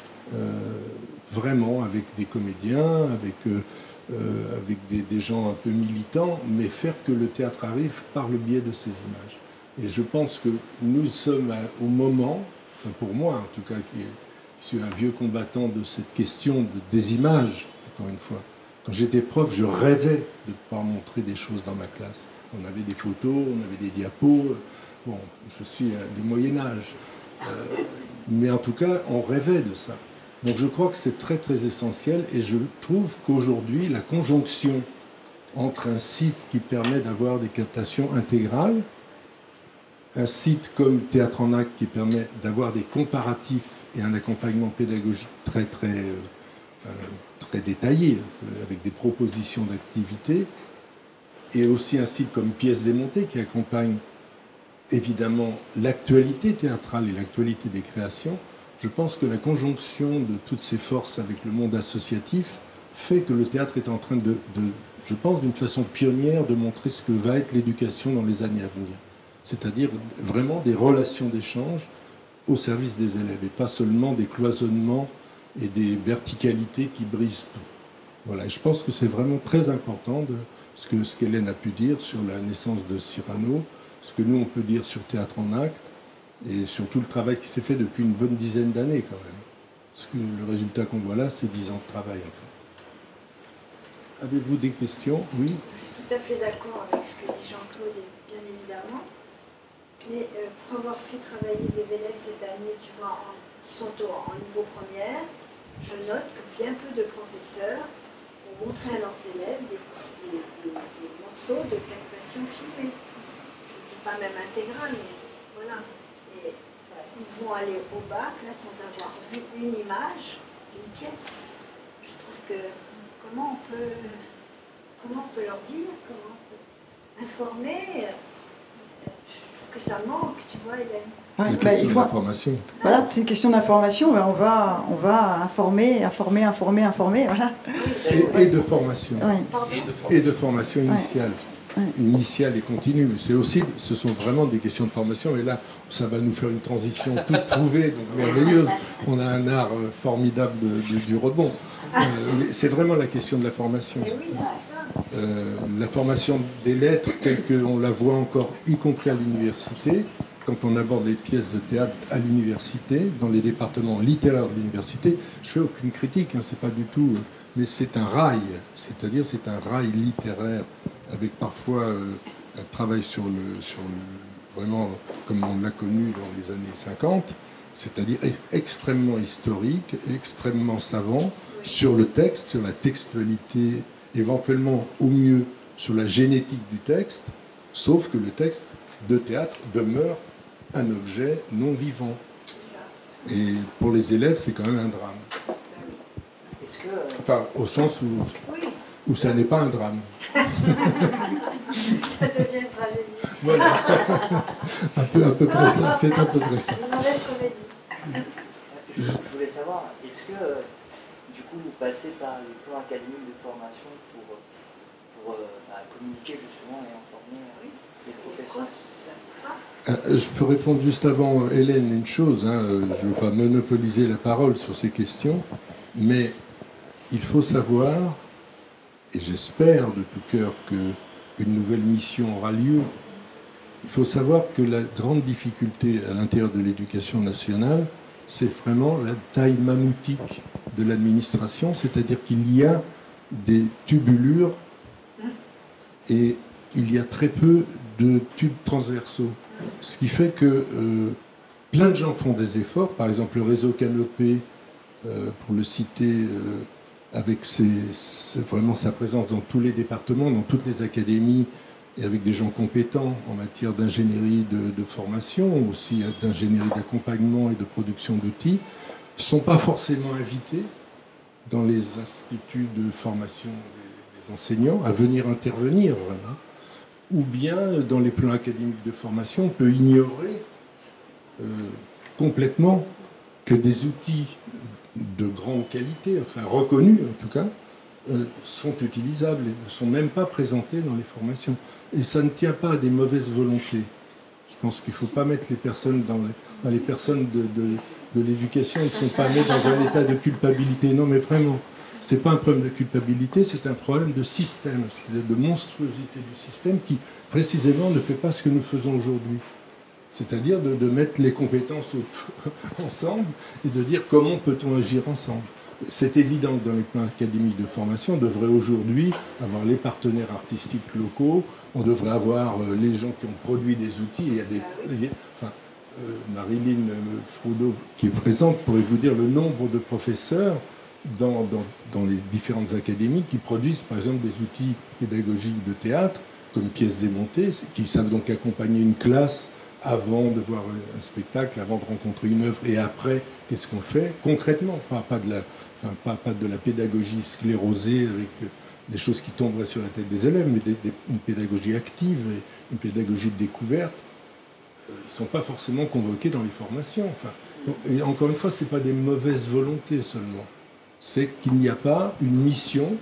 vraiment avec des comédiens, avec des gens un peu militants, mais faire que le théâtre arrive par le biais de ces images. Et je pense que nous sommes au moment, enfin pour moi en tout cas, qui suis un vieux combattant de cette question des images, encore une fois. Quand j'étais prof, je rêvais de pouvoir montrer des choses dans ma classe. On avait des photos, on avait des diapos. Bon, je suis du Moyen-Âge. Mais en tout cas, on rêvait de ça. Donc je crois que c'est très très essentiel et je trouve qu'aujourd'hui, la conjonction entre un site qui permet d'avoir des captations intégrales, un site comme Théâtre en Acte qui permet d'avoir des comparatifs et un accompagnement pédagogique très détaillé, avec des propositions d'activités, et aussi un site comme Pièces démontées qui accompagne évidemment l'actualité théâtrale et l'actualité des créations. Je pense que la conjonction de toutes ces forces avec le monde associatif fait que le théâtre est en train je pense d'une façon pionnière, de montrer ce que va être l'éducation dans les années à venir. C'est-à-dire vraiment des relations d'échange au service des élèves et pas seulement des cloisonnements et des verticalités qui brisent tout. Voilà, et je pense que c'est vraiment très important ce qu'Hélène a pu dire sur la naissance de Cyrano, ce que nous on peut dire sur Théâtre en Acte et sur tout le travail qui s'est fait depuis une bonne dizaine d'années quand même. Parce que le résultat qu'on voit là, c'est 10 ans de travail en fait. Avez-vous des questions? Oui. Je suis tout à fait d'accord avec ce que dit Jean-Claude, bien évidemment. Mais pour avoir fait travailler des élèves cette année, tu vois, qui sont en niveau première, je note que bien peu de professeurs ont montré à leurs élèves des morceaux de captation filmée. Je ne dis pas même intégrale, mais voilà. Et ils vont aller au bac, là, sans avoir vu une image d'une pièce. Je trouve que comment on peut leur dire, comment on peut informer. Que ça manque, tu vois, Hélène. Ouais, la question de l'information. Voilà, c'est une question d'information. On va informer, voilà. Et de formation. Oui. Et de formation initiale. Ouais. Initiale et continue. Mais ce sont vraiment des questions de formation. Et là, ça va nous faire une transition toute trouvée, donc merveilleuse. On a un art formidable du rebond. Mais c'est vraiment la question de la formation. Et oui, c'est ça. La formation des lettres telle qu'on la voit encore, y compris à l'université, quand on aborde les pièces de théâtre à l'université, dans les départements littéraires de l'université, je fais aucune critique, hein, c'est pas du tout, mais c'est un rail, c'est-à-dire c'est un rail littéraire avec parfois un travail sur vraiment comme on l'a connu dans les années 50, c'est-à-dire extrêmement historique, extrêmement savant sur le texte, sur la textualité, éventuellement au mieux sur la génétique du texte, sauf que le texte de théâtre demeure un objet non vivant. Et pour les élèves, c'est quand même un drame. Enfin, au sens où ça n'est pas un drame. Ça devient une tragédie. Voilà. un peu près ça, c'est un peu près ça. Une mauvaise comédie. Je voulais savoir, est-ce que du coup vous passez par les plans académiques de formation pour communiquer justement et informer les professeurs? Je peux répondre juste avant Hélène une chose, hein, je ne veux pas monopoliser la parole sur ces questions, mais il faut savoir, et j'espère de tout cœur qu'une nouvelle mission aura lieu, il faut savoir que la grande difficulté à l'intérieur de l'éducation nationale, c'est vraiment la taille mammoutique de l'administration, c'est-à-dire qu'il y a des tubulures et il y a très peu de tubes transversaux. Ce qui fait que plein de gens font des efforts, par exemple le réseau Canopé, pour le citer, avec vraiment sa présence dans tous les départements, dans toutes les académies, et avec des gens compétents en matière d'ingénierie de formation, aussi d'ingénierie d'accompagnement et de production d'outils, ne sont pas forcément invités dans les instituts de formation des enseignants à venir intervenir vraiment. Ou bien dans les plans académiques de formation, on peut ignorer complètement que des outils de grande qualité, enfin reconnus en tout cas, sont utilisables et ne sont même pas présentés dans les formations. Et ça ne tient pas à des mauvaises volontés. Je pense qu'il ne faut pas mettre les personnes les personnes de l'éducation, ne sont pas nées dans un état de culpabilité. Non, mais vraiment, ce n'est pas un problème de culpabilité, c'est un problème de système, c'est-à-dire de monstruosité du système qui, précisément, ne fait pas ce que nous faisons aujourd'hui. C'est-à-dire de mettre les compétences ensemble et de dire comment peut-on agir ensemble. C'est évident que dans les plans académiques de formation, on devrait aujourd'hui avoir les partenaires artistiques locaux, on devrait avoir les gens qui ont produit des outils. Il y a Marilyn Froudot, qui est présente, pourrait vous dire le nombre de professeurs dans les différentes académies qui produisent par exemple des outils pédagogiques de théâtre, comme pièces démontées, qui savent donc accompagner une classe avant de voir un spectacle, avant de rencontrer une œuvre, et après, qu'est-ce qu'on fait concrètement, pas de la pédagogie sclérosée avec des choses qui tomberaient sur la tête des élèves, mais une pédagogie active et une pédagogie de découverte. Ils ne sont pas forcément convoqués dans les formations. Et encore une fois, ce n'est pas des mauvaises volontés seulement. C'est qu'il n'y a pas une mission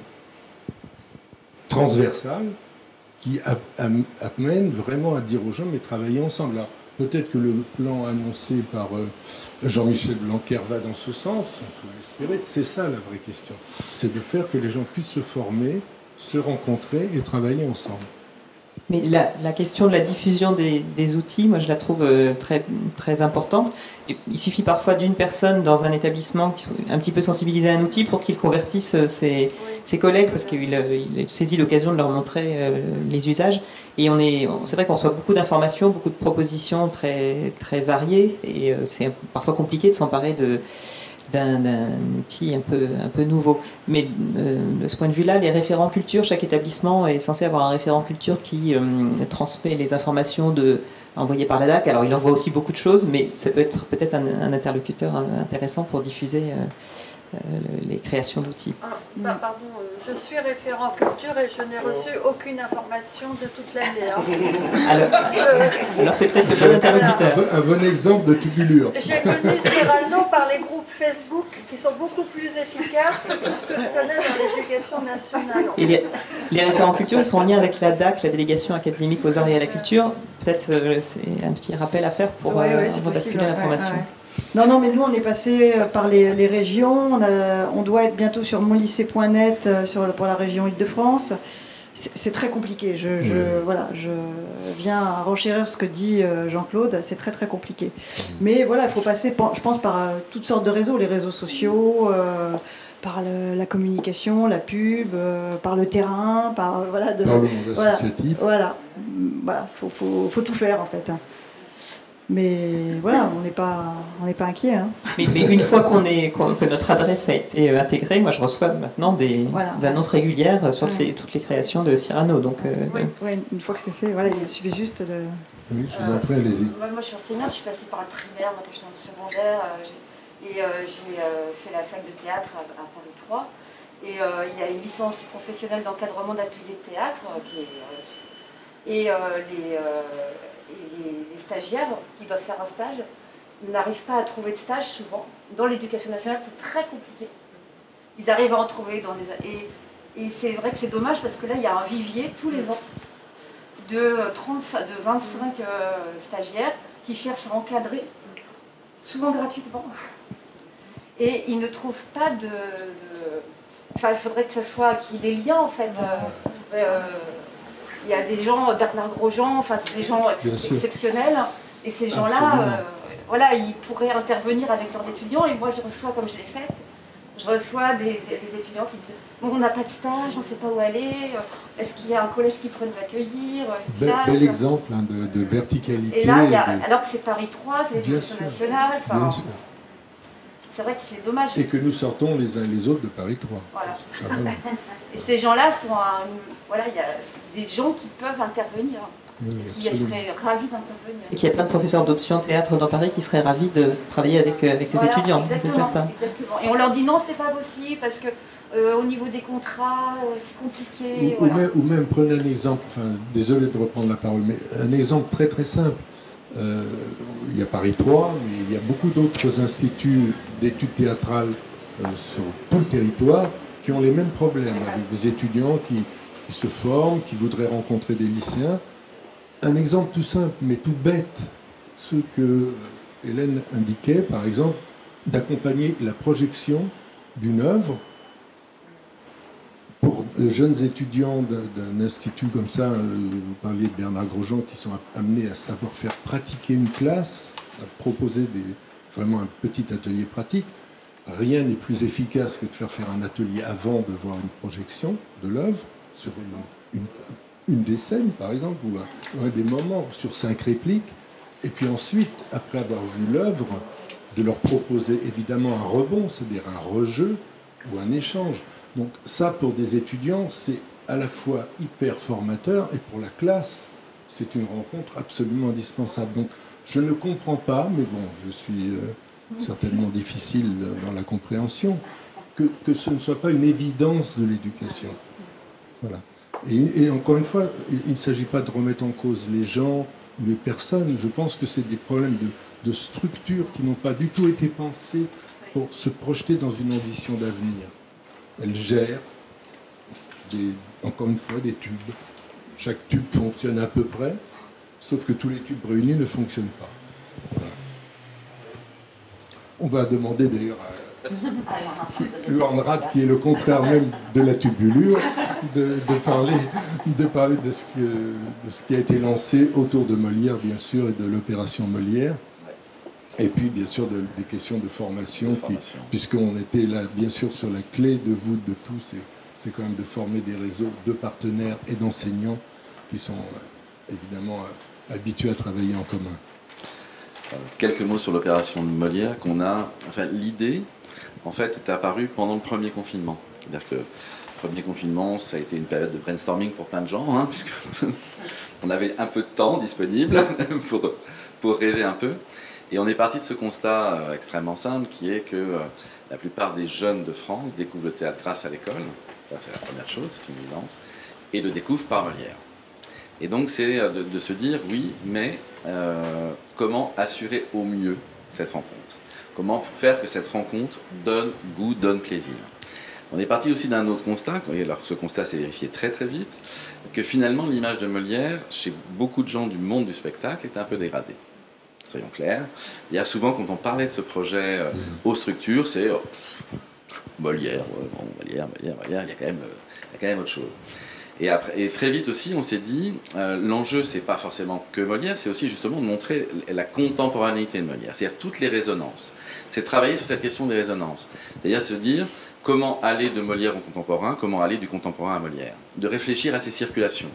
transversale qui amène vraiment à dire aux gens, mais travaillez ensemble. Alors, peut-être que le plan annoncé par Jean-Michel Blanquer va dans ce sens, on peut l'espérer. C'est ça la vraie question. C'est de faire que les gens puissent se former, se rencontrer et travailler ensemble. Mais la question de la diffusion des outils, moi je la trouve très, très importante. Il suffit parfois d'une personne dans un établissement qui soit un petit peu sensibilisée à un outil pour qu'il convertisse ses collègues, parce qu'il saisit l'occasion de leur montrer les usages. Et c'est vrai qu'on reçoit beaucoup d'informations, beaucoup de propositions très, très variées, et c'est parfois compliqué de s'emparer d'un outil un peu nouveau. Mais de ce point de vue-là, les référents culture, chaque établissement est censé avoir un référent culture qui transmet les informations envoyées par la DAC. Alors il envoie aussi beaucoup de choses, mais ça peut être peut-être un interlocuteur intéressant pour diffuser les créations d'outils. Pardon, je suis référent culture et je n'ai reçu aucune information de toute l'année. Alors c'est peut-être le bon interlocuteur. Un bon exemple de tubulure. J'ai connu Cyrano par les groupes Facebook qui sont beaucoup plus efficaces que tout ce que je connais dans l'éducation nationale. Et les référents culture, ils sont en lien avec la DAC, la délégation académique aux arts et à la culture. Peut-être c'est un petit rappel à faire pour basculer l'information. Non, mais nous, on est passé par les régions. On doit être bientôt sur monlycée.net pour la région Île-de-France. C'est très compliqué. Je viens à renchérir ce que dit Jean-Claude. C'est très, très compliqué. Mais voilà, il faut passer, je pense, par toutes sortes de réseaux. Les réseaux sociaux, par la communication, la pub, par le terrain, par le monde associatif. Voilà, faut tout faire, en fait. Mais voilà, on n'est pas inquiet. Hein. Mais une fois que notre adresse a été intégrée, moi je reçois maintenant des annonces régulières sur toutes les créations de Cyrano. Donc, une fois que c'est fait, il suffit juste de... Oui, je vous en prie, allez-y. Moi je suis enseignante, je suis passée par le primaire, moi quand j'étais en secondaire, et j'ai fait la fac de théâtre à Paris 3. Et il y a une licence professionnelle d'encadrement d'ateliers de théâtre les stagiaires qui doivent faire un stage n'arrivent pas à trouver de stage souvent. Dans l'éducation nationale, c'est très compliqué. Ils arrivent à en trouver et c'est vrai que c'est dommage parce que là, il y a un vivier tous les ans de 25 stagiaires qui cherchent à encadrer, souvent gratuitement. Et ils ne trouvent pas Enfin, il faudrait que ça soit qu'il y ait des liens, en fait. Il y a des gens, Bernard Grosjean, enfin c'est des gens exceptionnels, et ces gens-là, ils pourraient intervenir avec leurs étudiants, et moi je reçois, comme je l'ai fait, des étudiants qui disent « Bon, on n'a pas de stage, on ne sait pas où aller, est-ce qu'il y a un collège qui pourrait nous accueillir ?» Bel exemple de verticalité. Et là, alors que c'est Paris 3, c'est l'éducation nationale, c'est vrai que c'est dommage. Et que nous sortons les uns et les autres de Paris 3. Voilà. Et ces gens-là il y a des gens qui peuvent intervenir, qui seraient ravis d'intervenir. Et qu'il y a plein de professeurs d'option théâtre dans Paris qui seraient ravis de travailler avec ces étudiants, c'est certain. Exactement. Et on leur dit non, c'est pas possible parce que au niveau des contrats, c'est compliqué. Ou même, prenez un exemple, désolé de reprendre la parole, mais un exemple très très simple. Il y a Paris 3, mais il y a beaucoup d'autres instituts d'études théâtrales sur tout le territoire qui ont les mêmes problèmes, avec des étudiants qui se forment, qui voudraient rencontrer des lycéens. Un exemple tout simple, mais tout bête, ce que Hélène indiquait, par exemple, d'accompagner la projection d'une œuvre pour de jeunes étudiants d'un institut comme ça. Vous parliez de Bernard Grosjean, qui sont amenés à savoir faire pratiquer une classe, à proposer vraiment un petit atelier pratique. Rien n'est plus efficace que de faire un atelier avant de voir une projection de l'œuvre sur une des scènes, par exemple, ou un des moments, sur 5 répliques. Et puis ensuite, après avoir vu l'œuvre, de leur proposer évidemment un rebond, c'est-à-dire un rejeu ou un échange. Donc ça, pour des étudiants, c'est à la fois hyper formateur et pour la classe, c'est une rencontre absolument indispensable. Donc je ne comprends pas, mais bon, je suis certainement difficile dans la compréhension, que ce ne soit pas une évidence de l'éducation. Voilà. Et encore une fois, il ne s'agit pas de remettre en cause les gens ou les personnes. Je pense que c'est des problèmes de structure qui n'ont pas du tout été pensés pour se projeter dans une ambition d'avenir. Elles gèrent, encore une fois, des tubes. Chaque tube fonctionne à peu près, sauf que tous les tubes réunis ne fonctionnent pas. Voilà. On va demander d'ailleurs à Luandrad, qui est le contraire même de la tubulure, de parler de ce qui a été lancé autour de Molière, bien sûr, et de l'opération Molière. Et puis, bien sûr, des questions de formation, puisqu'on était là, bien sûr, sur la clé de voûte de tout, c'est quand même de former des réseaux de partenaires et d'enseignants qui sont évidemment habitués à travailler en commun. Quelques mots sur l'opération de Molière qu'on a. Enfin, l'idée, en fait, est apparue pendant le premier confinement. C'est-à-dire que le premier confinement, ça a été une période de brainstorming pour plein de gens, puisque on avait un peu de temps disponible pour rêver un peu. Et on est parti de ce constat extrêmement simple, qui est que la plupart des jeunes de France découvrent le théâtre grâce à l'école. C'est la première chose, c'est une évidence. Et le découvrent par Molière. Et donc c'est de se dire, oui, mais comment assurer au mieux cette rencontre? Comment faire que cette rencontre donne goût, donne plaisir? On est parti aussi d'un autre constat, et alors ce constat s'est vérifié très très vite, que finalement l'image de Molière, chez beaucoup de gens du monde du spectacle, est un peu dégradée. Soyons clairs. Il y a souvent, quand on parlait de ce projet aux structures, c'est Molière, Molière, il y a quand même autre chose. Et très vite aussi, on s'est dit, l'enjeu, c'est pas forcément que Molière, c'est aussi justement de montrer la contemporanéité de Molière, c'est-à-dire toutes les résonances. C'est travailler sur cette question des résonances. C'est-à-dire se dire comment aller de Molière au contemporain, comment aller du contemporain à Molière. De réfléchir à ces circulations,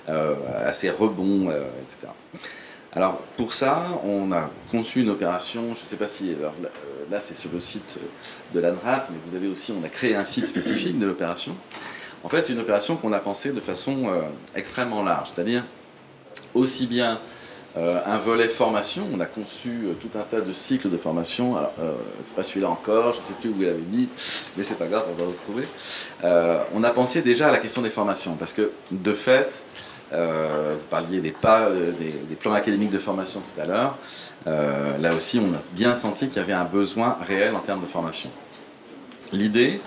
à ces rebonds, etc. Alors, pour ça, on a conçu une opération, je ne sais pas si... Alors, là, c'est sur le site de l'ANRAT, mais vous avez aussi... On a créé un site spécifique de l'opération. En fait, c'est une opération qu'on a pensée de façon extrêmement large, c'est-à-dire aussi bien un volet formation, on a conçu tout un tas de cycles de formation, alors c'est pas celui-là encore, je ne sais plus où il avait dit, mais c'est pas grave, on va le retrouver. On a pensé déjà à la question des formations, parce que de fait, vous parliez des plans académiques de formation tout à l'heure, là aussi on a bien senti qu'il y avait un besoin réel en termes de formation. L'idée...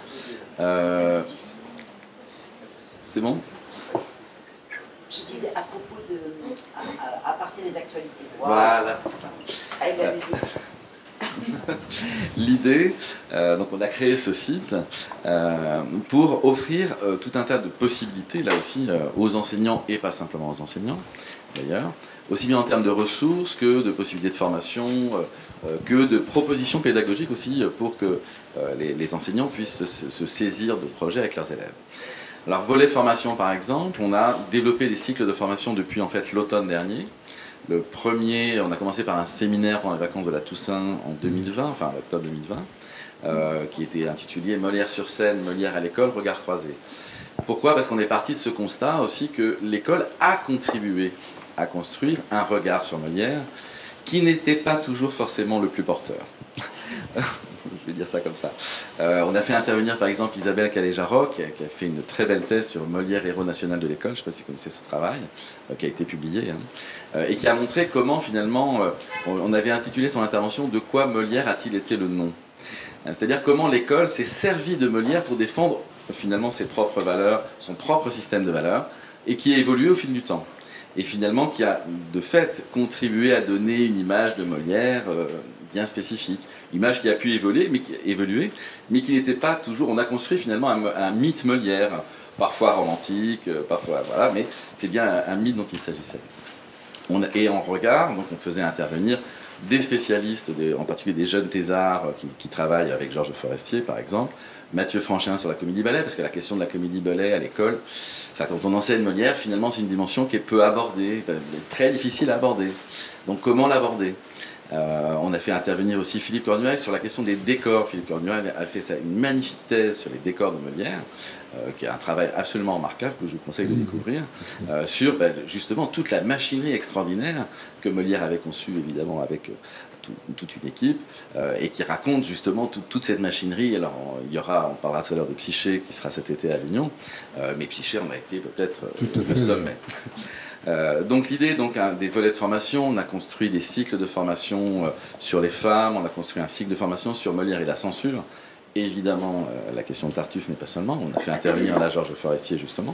c'est bon? Je disais à propos de... à partir des actualités. Voilà. Avec la musique. L'idée, donc on a créé ce site pour offrir tout un tas de possibilités, là aussi, aux enseignants et pas simplement aux enseignants, d'ailleurs, aussi bien en termes de ressources que de possibilités de formation, que de propositions pédagogiques aussi pour que les enseignants puissent se saisir de projets avec leurs élèves. Alors, volet formation par exemple, on a développé des cycles de formation depuis en fait l'automne dernier. Le premier, on a commencé par un séminaire pendant les vacances de la Toussaint en 2020, enfin octobre 2020, qui était intitulé Molière sur scène, Molière à l'école, regard croisé. Pourquoi? Parce qu'on est parti de ce constat aussi que l'école a contribué à construire un regard sur Molière qui n'était pas toujours forcément le plus porteur. Je vais dire ça comme ça. On a fait intervenir par exemple Isabelle Calais-Jarot, qui a fait une très belle thèse sur Molière, héros national de l'école, je ne sais pas si vous connaissez ce travail, qui a été publié, et qui a montré comment finalement, on avait intitulé son intervention « De quoi Molière a-t-il été le nom ?» C'est-à-dire comment l'école s'est servie de Molière pour défendre finalement ses propres valeurs, son propre système de valeurs, et qui a évolué au fil du temps. Et finalement qui a de fait contribué à donner une image de Molière bien spécifique. Image qui a pu évoluer, mais qui n'était pas toujours... On a construit finalement un mythe Molière, parfois romantique, parfois... Voilà, mais c'est bien un mythe dont il s'agissait. Et en regard, donc on faisait intervenir des spécialistes, en particulier des jeunes thésards qui travaillent avec Georges Forestier, par exemple, Mathieu Franchin sur la comédie-ballet, parce que la question de la comédie-ballet à l'école, enfin, quand on enseigne Molière, finalement, c'est une dimension qui est peu abordée, très difficile à aborder. Donc, comment l'aborder ? On a fait intervenir aussi Philippe Cornuaille sur la question des décors. Philippe Cornuaille a fait une magnifique thèse sur les décors de Molière, qui est un travail absolument remarquable que je vous conseille de découvrir, sur justement toute la machinerie extraordinaire que Molière avait conçue, évidemment, avec toute une équipe, et qui raconte justement toute cette machinerie. Alors, on parlera tout à l'heure de Psyché, qui sera cet été à Avignon, mais Psyché, on a été peut-être le sommet. Donc l'idée des volets de formation, on a construit des cycles de formation sur les femmes, on a construit un cycle de formation sur Molière et la censure. Et évidemment, la question de Tartuffe n'est pas seulement. On a fait intervenir là Georges Forestier justement.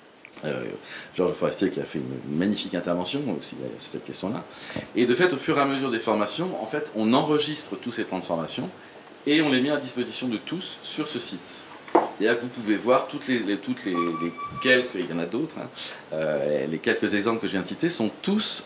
Georges Forestier qui a fait une magnifique intervention aussi sur cette question-là. Et de fait, au fur et à mesure des formations, en fait, on enregistre tous ces temps de formation et on les met à disposition de tous sur ce site. C'est-à-dire que vous pouvez voir toutes les quelques, il y en a d'autres, hein, les quelques exemples que je viens de citer sont tous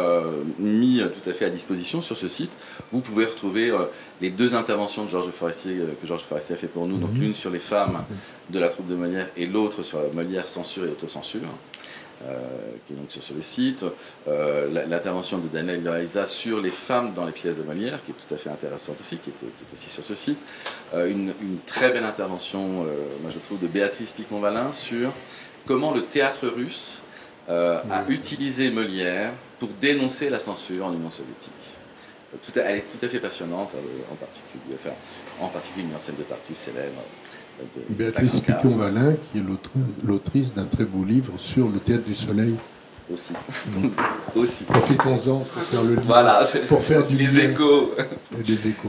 mis tout à fait à disposition sur ce site. Vous pouvez retrouver les deux interventions de Georges Forestier que Georges Forestier a fait pour nous, donc l'une sur les femmes de la troupe de Molière et l'autre sur Molière, censure et autocensure, qui est donc sur le site. L'intervention de Daniel Loaiza sur les femmes dans les pièces de Molière, qui est tout à fait intéressante aussi, qui est aussi sur ce site. Une très belle intervention, moi je trouve, de Béatrice Picon-Valin sur comment le théâtre russe a utilisé Molière pour dénoncer la censure en Union soviétique. Elle est tout à fait passionnante, en particulier une mise en scène de Tartuffe célèbre. Béatrice Picon-Valin, qui est l'autrice d'un très beau livre sur le théâtre du Soleil. Aussi. Donc, aussi. Profitons-en pour faire le livre. Voilà, pour faire du les échos. Et des échos.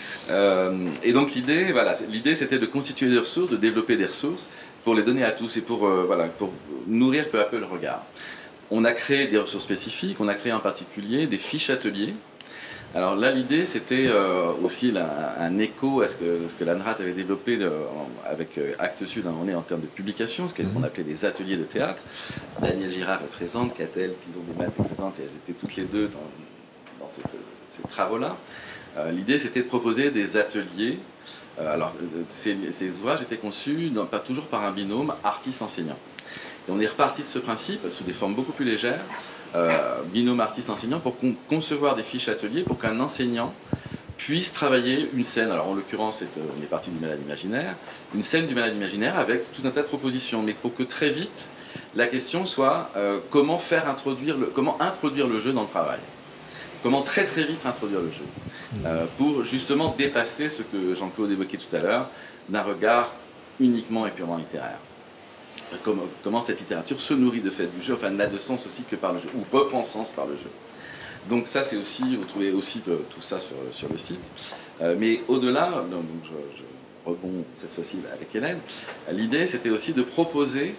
Et donc l'idée c'était de constituer des ressources, de développer des ressources pour les donner à tous et pour nourrir peu à peu le regard. On a créé des ressources spécifiques, on a créé en particulier des fiches ateliers. Alors là, l'idée, c'était aussi un écho à ce que l'ANRAT avait développé avec Actes Sud à un moment donné en termes de publication, ce qu'on appelait des ateliers de théâtre. Daniel Girard est présente, Catel, Tilon Desmattes est présente, et elles étaient toutes les deux dans ces travaux-là. L'idée, c'était de proposer des ateliers. Alors, ces ouvrages étaient conçus pas toujours par un binôme artiste-enseignant. Et on est reparti de ce principe sous des formes beaucoup plus légères, binôme artiste-enseignant, pour concevoir des fiches ateliers pour qu'un enseignant puisse travailler une scène. Alors en l'occurrence, on est parti du Malade imaginaire, une scène du Malade imaginaire avec tout un tas de propositions, mais pour que très vite la question soit comment introduire le jeu dans le travail. Comment très très vite introduire le jeu pour justement dépasser ce que Jean-Claude évoquait tout à l'heure d'un regard uniquement et purement littéraire. Comment cette littérature se nourrit de fait du jeu, enfin n'a de sens aussi que par le jeu, ou reprend sens par le jeu. Donc ça c'est aussi, vous trouvez aussi tout ça sur le site. Mais au-delà, donc je rebond cette fois-ci avec Hélène, l'idée c'était aussi de proposer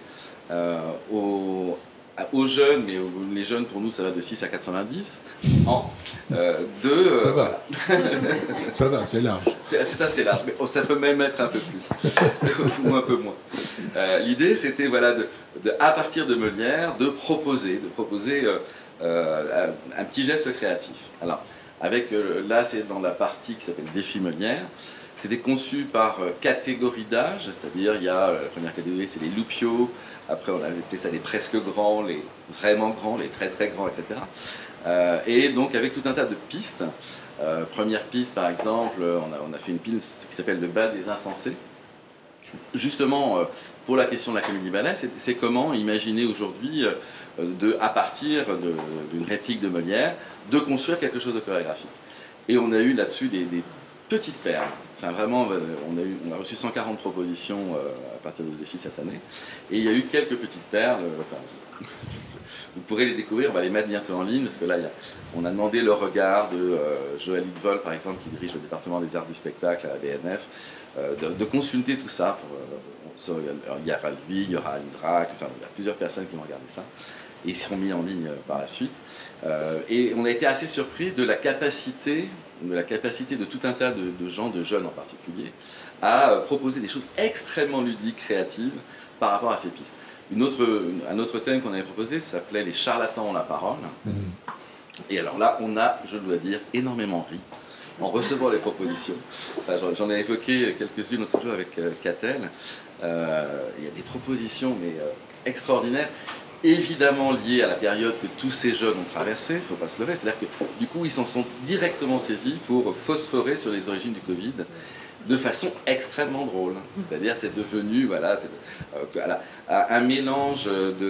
aux jeunes, mais les jeunes pour nous ça va de 6 à 90 ans, Ça va, ça va, c'est large. C'est assez large, mais ça peut même être un peu plus, ou un peu moins. L'idée c'était à partir de Molière, de proposer un petit geste créatif. Alors, là c'est dans la partie qui s'appelle Défi Molière. C'était conçu par catégorie d'âge, c'est-à-dire il y a la première catégorie, c'est les loupiaux, après on avait appelé ça les presque grands, les vraiment grands, les très très grands, etc. Et donc avec tout un tas de pistes. Première piste par exemple, on a fait une piste qui s'appelle le bal des insensés. Justement, pour la question de la comédie-ballet, c'est comment imaginer aujourd'hui, à partir d'une réplique de Molière, de construire quelque chose de chorégraphique. Et on a eu là-dessus des petites perles. Enfin, vraiment, on a reçu 140 propositions à partir de ce défi cette année. Et il y a eu quelques petites perles. vous pourrez les découvrir, on va les mettre bientôt en ligne, parce que là, on a demandé le regard de Joël Lidvol, par exemple, qui dirige le département des arts du spectacle à la BNF, de consulter tout ça. Il y aura lui, il y aura Indra, enfin, il y a plusieurs personnes qui vont regarder ça, et ils seront mis en ligne par la suite. Et on a été assez surpris de la capacité de tout un tas de gens, de jeunes en particulier, à proposer des choses extrêmement ludiques, créatives, par rapport à ces pistes. Un autre thème qu'on avait proposé s'appelait « Les charlatans ont la parole ». Et alors là, on a, je dois dire, énormément ri en recevant les propositions. Enfin, j'en ai évoqué quelques-unes l'autre jour avec Catel. Il y a des propositions mais extraordinaires, évidemment liées à la période que tous ces jeunes ont traversée, il ne faut pas se leurrer. C'est-à-dire que du coup, ils s'en sont directement saisis pour phosphorer sur les origines du Covid de façon extrêmement drôle. C'est-à-dire, c'est devenu un mélange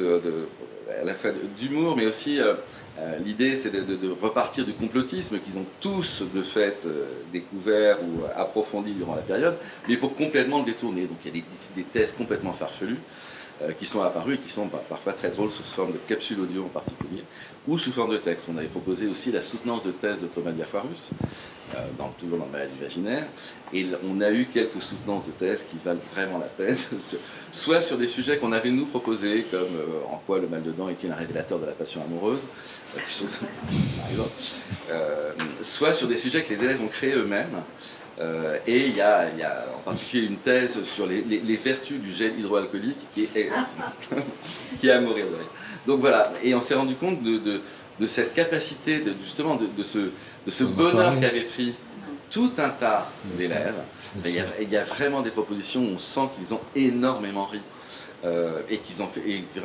à la fois d'humour, mais aussi l'idée, c'est de repartir du complotisme qu'ils ont tous, de fait, découvert ou approfondi durant la période, mais pour complètement le détourner. Donc, il y a des thèses complètement farfelues qui sont apparues et qui sont parfois très drôles sous forme de capsules audio en particulier, ou sous forme de texte. On avait proposé aussi la soutenance de thèse de Thomas Diafoirus, toujours dans la maladie vaginaire, et on a eu quelques soutenances de thèse qui valent vraiment la peine, soit sur des sujets qu'on avait nous proposés, comme en quoi le mal de dents est-il un révélateur de la passion amoureuse, qui sont, par exemple, soit sur des sujets que les élèves ont créés eux-mêmes. Et il y a en particulier une thèse sur les vertus du gel hydroalcoolique qui est à mourir de rire. Donc voilà, et on s'est rendu compte de cette capacité, justement de ce bonheur qu'avait pris tout un tas d'élèves. Il y a vraiment des propositions où on sent qu'ils ont énormément ri et qu'ils ont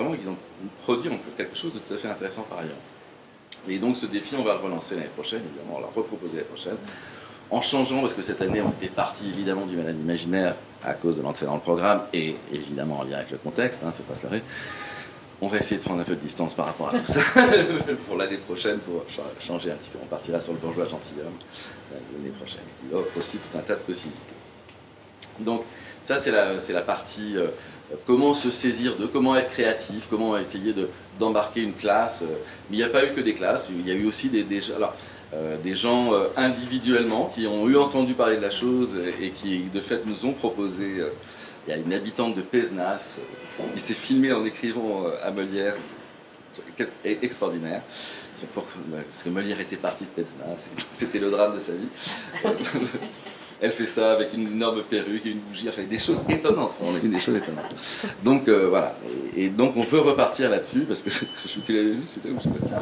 produit quelque chose de tout à fait intéressant par ailleurs. Et donc ce défi, on va le relancer l'année prochaine, évidemment, on l'a reproposé l'année prochaine. En changeant, parce que cette année, on était parti évidemment du malade imaginaire à cause de l'entrée dans le programme et évidemment en lien avec le contexte, ne faut pas se leurrer. On va essayer de prendre un peu de distance par rapport à tout ça pour l'année prochaine, pour changer un petit peu. On partira sur le bourgeois gentilhomme l'année prochaine, qui offre aussi tout un tas de possibilités. Donc, ça, c'est la partie comment se saisir comment être créatif, comment essayer d'embarquer une classe. Mais il n'y a pas eu que des classes, il y a eu aussi des gens individuellement qui ont entendu parler de la chose et qui de fait nous ont proposé. Il y a une habitante de Pézenas qui s'est filmée en écrivant à Molière, extraordinaire, parce que Molière était parti de Pézenas, c'était le drame de sa vie. Elle fait ça avec une énorme perruque et une bougie, enfin des choses étonnantes, on a vu des choses étonnantes. Donc voilà, et donc on veut repartir là-dessus, parce que tu l'avais vu celui-là ou je sais pas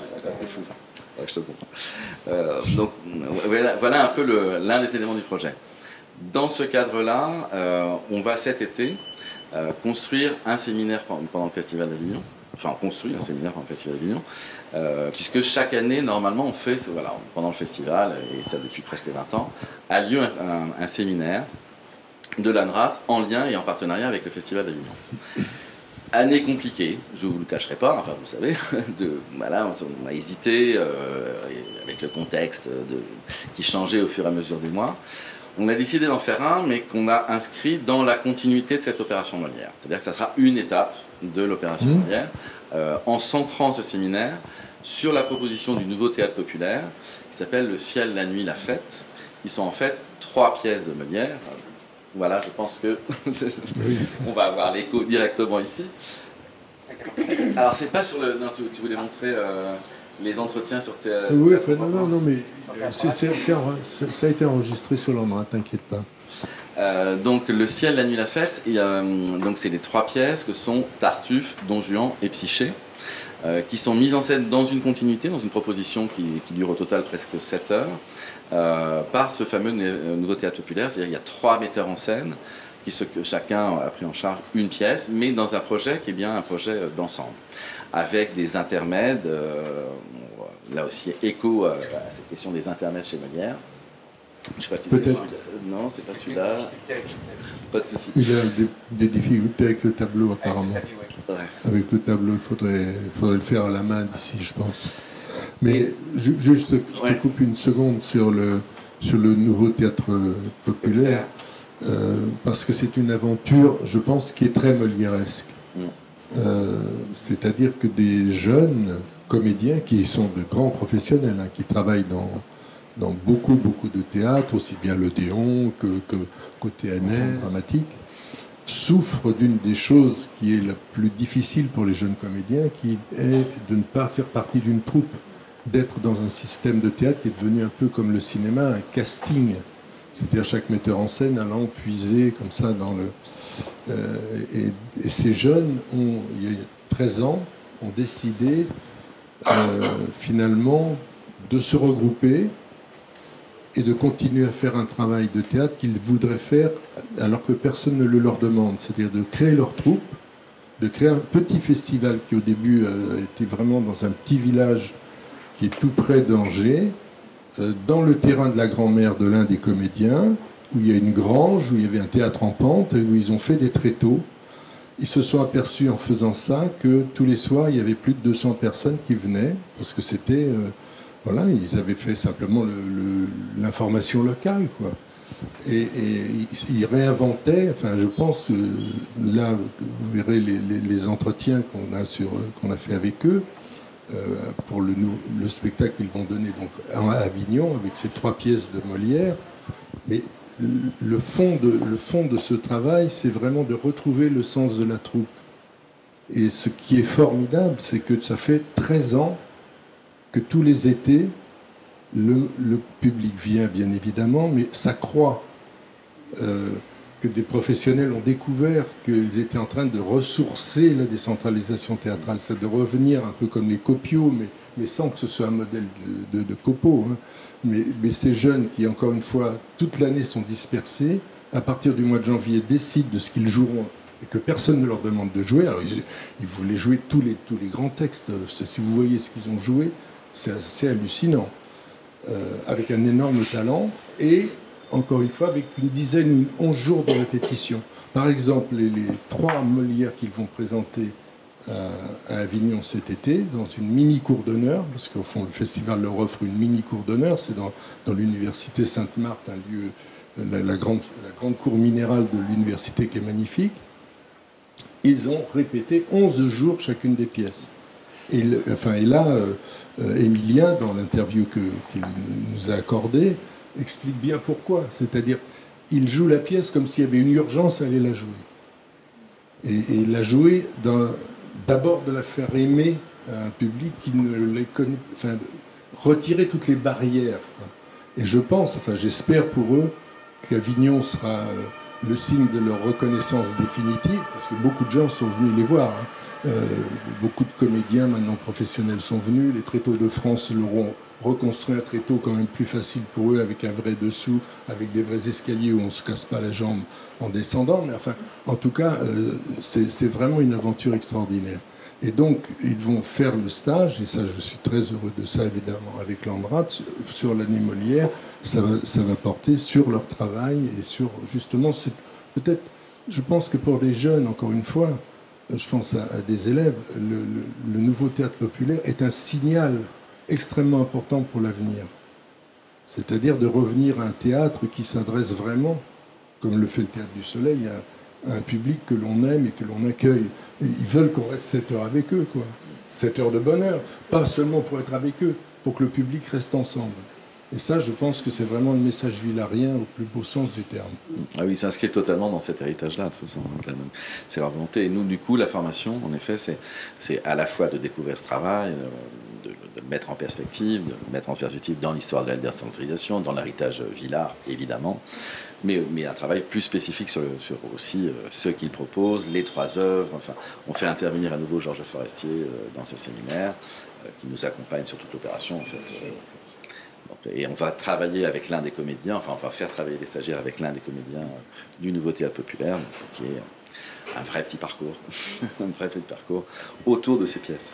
si je te comprends. Donc voilà un peu l'un des éléments du projet. Dans ce cadre-là, on va cet été construire un séminaire pendant le Festival d'Avignon. Enfin, on construit un séminaire pendant le Festival d'Avignon, puisque chaque année, normalement, on fait, pendant le festival, et ça depuis presque 20 ans, a lieu un séminaire de l'ANRAT en lien et en partenariat avec le Festival d'Avignon. Année compliquée, je ne vous le cacherai pas, enfin vous savez, voilà, on a hésité avec le contexte qui changeait au fur et à mesure des mois. On a décidé d'en faire un, mais qu'on a inscrit dans la continuité de cette opération Molière. C'est-à-dire que ça sera une étape de l'opération Molière, en centrant ce séminaire sur la proposition du nouveau théâtre populaire, qui s'appelle Le ciel, la nuit, la fête, qui sont en fait 3 pièces de Molière. Voilà, je pense que on va avoir l'écho directement ici. Alors, c'est pas sur le... Non, tu voulais montrer les entretiens sur tes... Oui, enfin, non, mais ça a été enregistré sur l'endroit, t'inquiète pas. Donc, Le ciel, la nuit, la fête, donc c'est les 3 pièces que sont Tartuffe, Don Juan et Psyché, qui sont mises en scène dans une continuité, dans une proposition qui dure au total presque 7 heures, par ce fameux nouveau théâtre populaire. C'est-à-dire qu'il y a 3 metteurs en scène, chacun a pris en charge une pièce, mais dans un projet qui est bien un projet d'ensemble, avec des intermèdes, là aussi écho à cette question des intermèdes chez Molière. Je sais pas si peut-être. Non, c'est pas celui-là. Pas de souci. Il a des difficultés avec le tableau apparemment. Ouais. Avec le tableau, il faudrait le faire à la main d'ici, je pense. Mais juste, je te coupe une seconde sur le nouveau théâtre populaire. Parce que c'est une aventure, je pense, qui est très molièresque. C'est-à-dire que des jeunes comédiens qui sont de grands professionnels, hein, qui travaillent dans beaucoup de théâtre, aussi bien l'Odéon qu'au TNR dramatique, souffrent d'une des choses qui est la plus difficile pour les jeunes comédiens, qui est de ne pas faire partie d'une troupe, d'être dans un système de théâtre qui est devenu un peu comme le cinéma, un casting. C'est-à-dire chaque metteur en scène allant puiser comme ça dans le... et ces jeunes, il y a 13 ans, ont décidé finalement de se regrouper et de continuer à faire un travail de théâtre qu'ils voudraient faire alors que personne ne le leur demande. C'est-à-dire de créer leur troupe, de créer un petit festival qui au début était vraiment dans un petit village qui est tout près d'Angers, dans le terrain de la grand-mère de l'un des comédiens, où il y a une grange, où il y avait un théâtre en pente, et où ils ont fait des tréteaux. Ils se sont aperçus en faisant ça que tous les soirs, il y avait plus de 200 personnes qui venaient, parce que c'était... voilà, ils avaient fait simplement l'information locale, quoi. Et ils réinventaient, enfin je pense, là, vous verrez les entretiens qu'on a fait avec eux, pour le spectacle qu'ils vont donner donc à Avignon avec ces 3 pièces de Molière. Mais le fond de ce travail, c'est vraiment de retrouver le sens de la troupe. Et ce qui est formidable, c'est que ça fait 13 ans que tous les étés, le public vient bien évidemment, mais ça croît. Que des professionnels ont découvert qu'ils étaient en train de ressourcer la décentralisation théâtrale, c'est de revenir un peu comme les copiaux, mais sans que ce soit un modèle de copeaux. Hein. Mais ces jeunes qui, encore une fois, toute l'année sont dispersés, à partir du mois de janvier, décident de ce qu'ils joueront et que personne ne leur demande de jouer. Alors, ils voulaient jouer tous les grands textes. Si vous voyez ce qu'ils ont joué, c'est assez hallucinant. Avec un énorme talent et... encore une fois, avec une dizaine ou 11 jours de répétition. Par exemple, les 3 Molières qu'ils vont présenter à Avignon cet été, dans une mini-cour d'honneur, parce qu'au fond, le festival leur offre une mini-cour d'honneur, c'est dans l'université Sainte-Marthe, un lieu, la grande cour minérale de l'université qui est magnifique. Ils ont répété 11 jours chacune des pièces. Et là, Émilien, dans l'interview qu'il nous a accordée, explique bien pourquoi. C'est-à-dire, il joue la pièce comme s'il y avait une urgence à aller la jouer. Et la jouer, d'abord de la faire aimer à un public qui ne les connaît... Enfin, retirer toutes les barrières. Et je pense, enfin j'espère pour eux, qu'Avignon sera le signe de leur reconnaissance définitive, parce que beaucoup de gens sont venus les voir. Hein. Beaucoup de comédiens maintenant professionnels sont venus. Les Tréteaux de France leur ont reconstruit un tréteau quand même plus facile pour eux, avec un vrai dessous, avec des vrais escaliers où on ne se casse pas la jambe en descendant. Mais enfin, en tout cas, c'est vraiment une aventure extraordinaire. Et donc, ils vont faire le stage, et ça, je suis très heureux de ça, évidemment, avec Landrade, sur l'année Molière. Ça va porter sur leur travail et sur, justement, peut-être, je pense que pour des jeunes, encore une fois, je pense à des élèves, le nouveau théâtre populaire est un signal extrêmement important pour l'avenir. C'est-à-dire de revenir à un théâtre qui s'adresse vraiment, comme le fait le Théâtre du Soleil, à un public que l'on aime et que l'on accueille. Et ils veulent qu'on reste 7 heures avec eux, quoi. 7 heures de bonheur, pas seulement pour être avec eux, pour que le public reste ensemble. Et ça, je pense que c'est vraiment le message villarien au plus beau sens du terme. Ah oui, ils s'inscrivent totalement dans cet héritage-là, de toute façon. C'est leur volonté. Et nous, du coup, la formation, en effet, c'est à la fois de découvrir ce travail, de mettre en perspective, dans l'histoire de la décentralisation, dans l'héritage Villard, évidemment, mais un travail plus spécifique sur aussi ce qu'il propose, les 3 œuvres. Enfin, on fait intervenir à nouveau Georges Forestier dans ce séminaire, qui nous accompagne sur toute l'opération, en fait. Et on va travailler avec l'un des comédiens, enfin on va faire travailler les stagiaires avec l'un des comédiens du Nouveau Théâtre Populaire, qui est un vrai petit parcours, un vrai petit parcours autour de ces pièces.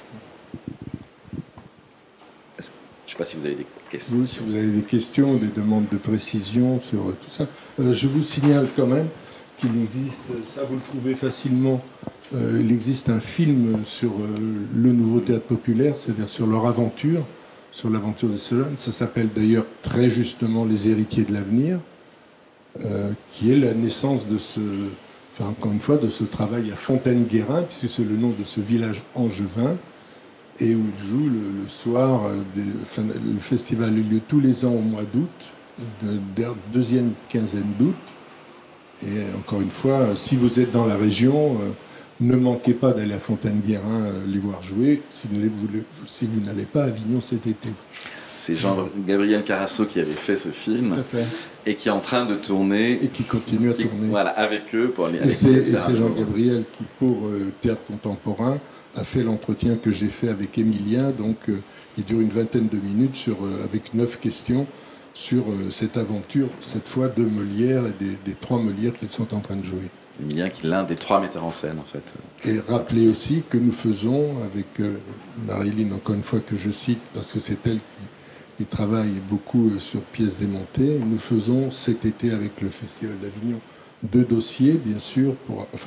Je ne sais pas si vous avez des questions. Oui, si vous avez des questions, des demandes de précision sur tout ça. Je vous signale quand même qu'il existe, ça vous le trouvez facilement, il existe un film sur le Nouveau Théâtre Populaire, c'est-à-dire sur leur aventure, sur l'aventure de ceux-là. Ça s'appelle d'ailleurs très justement Les Héritiers de l'avenir, qui est la naissance de ce enfin encore une fois, de ce travail à Fontaine-Guérin, puisque c'est le nom de ce village angevin, et où il joue le soir. Le festival a lieu tous les ans au mois d'août, deuxième quinzaine d'août. Et encore une fois, si vous êtes dans la région, ne manquez pas d'aller à Fontaine-Guérin les voir jouer, si vous n'allez pas à Avignon cet été. C'est Jean-Gabriel Carasso qui avait fait ce film et qui est en train de tourner. Et qui continue à tourner. Voilà, avec eux pour aller. Et c'est Jean-Gabriel qui, pour Théâtre Contemporain, a fait l'entretien que j'ai fait avec Émilien. Donc, il dure une vingtaine de minutes avec 9 questions sur cette aventure, cette fois de Molière et des 3 Molières qu'ils sont en train de jouer. Émilien qui est l'un des 3 metteurs en scène, en fait. Et rappelez aussi que nous faisons avec Marilyn, encore une fois que je cite, parce que c'est elle qui travaille beaucoup sur pièces démontées, nous faisons cet été avec le Festival d'Avignon 2 dossiers, bien sûr,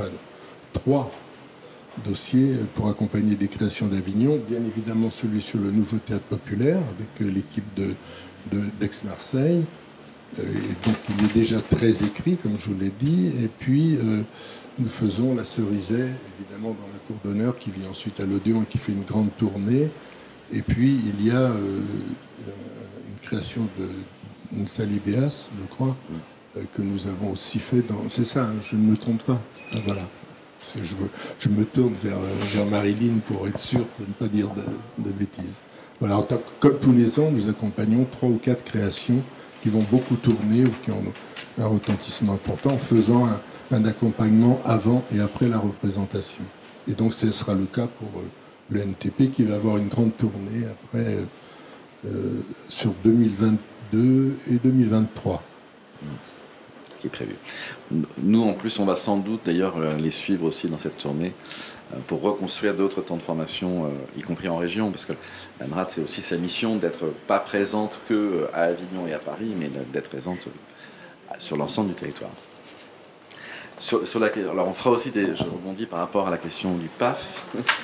3 dossiers pour accompagner des créations d'Avignon. Bien évidemment celui sur le nouveau théâtre populaire, avec l'équipe d'Aix-Marseille. Et donc il est déjà très écrit, comme je vous l'ai dit. Et puis nous faisons La Cerisay, évidemment dans la cour d'honneur, qui vient ensuite à l'Odéon et qui fait une grande tournée. Et puis il y a une création de Nathalie Béas, je crois, que nous avons aussi fait dans... C'est ça, hein, je ne me trompe pas. Ah, voilà. Je me tourne vers Marilyn pour être sûr de ne pas dire de bêtises. Voilà, comme tous les ans, nous accompagnons 3 ou 4 créations qui vont beaucoup tourner ou qui ont un retentissement important, en faisant un accompagnement avant et après la représentation. Et donc ce sera le cas pour le NTP qui va avoir une grande tournée après sur 2022 et 2023. Ce qui est prévu. Nous, en plus, on va sans doute d'ailleurs les suivre aussi dans cette tournée pour reconstruire d'autres temps de formation, y compris en région, parce que l'ANRAD, c'est aussi sa mission d'être pas présente qu'à Avignon et à Paris, mais d'être présente sur l'ensemble du territoire. Alors on fera aussi je rebondis par rapport à la question du PAF.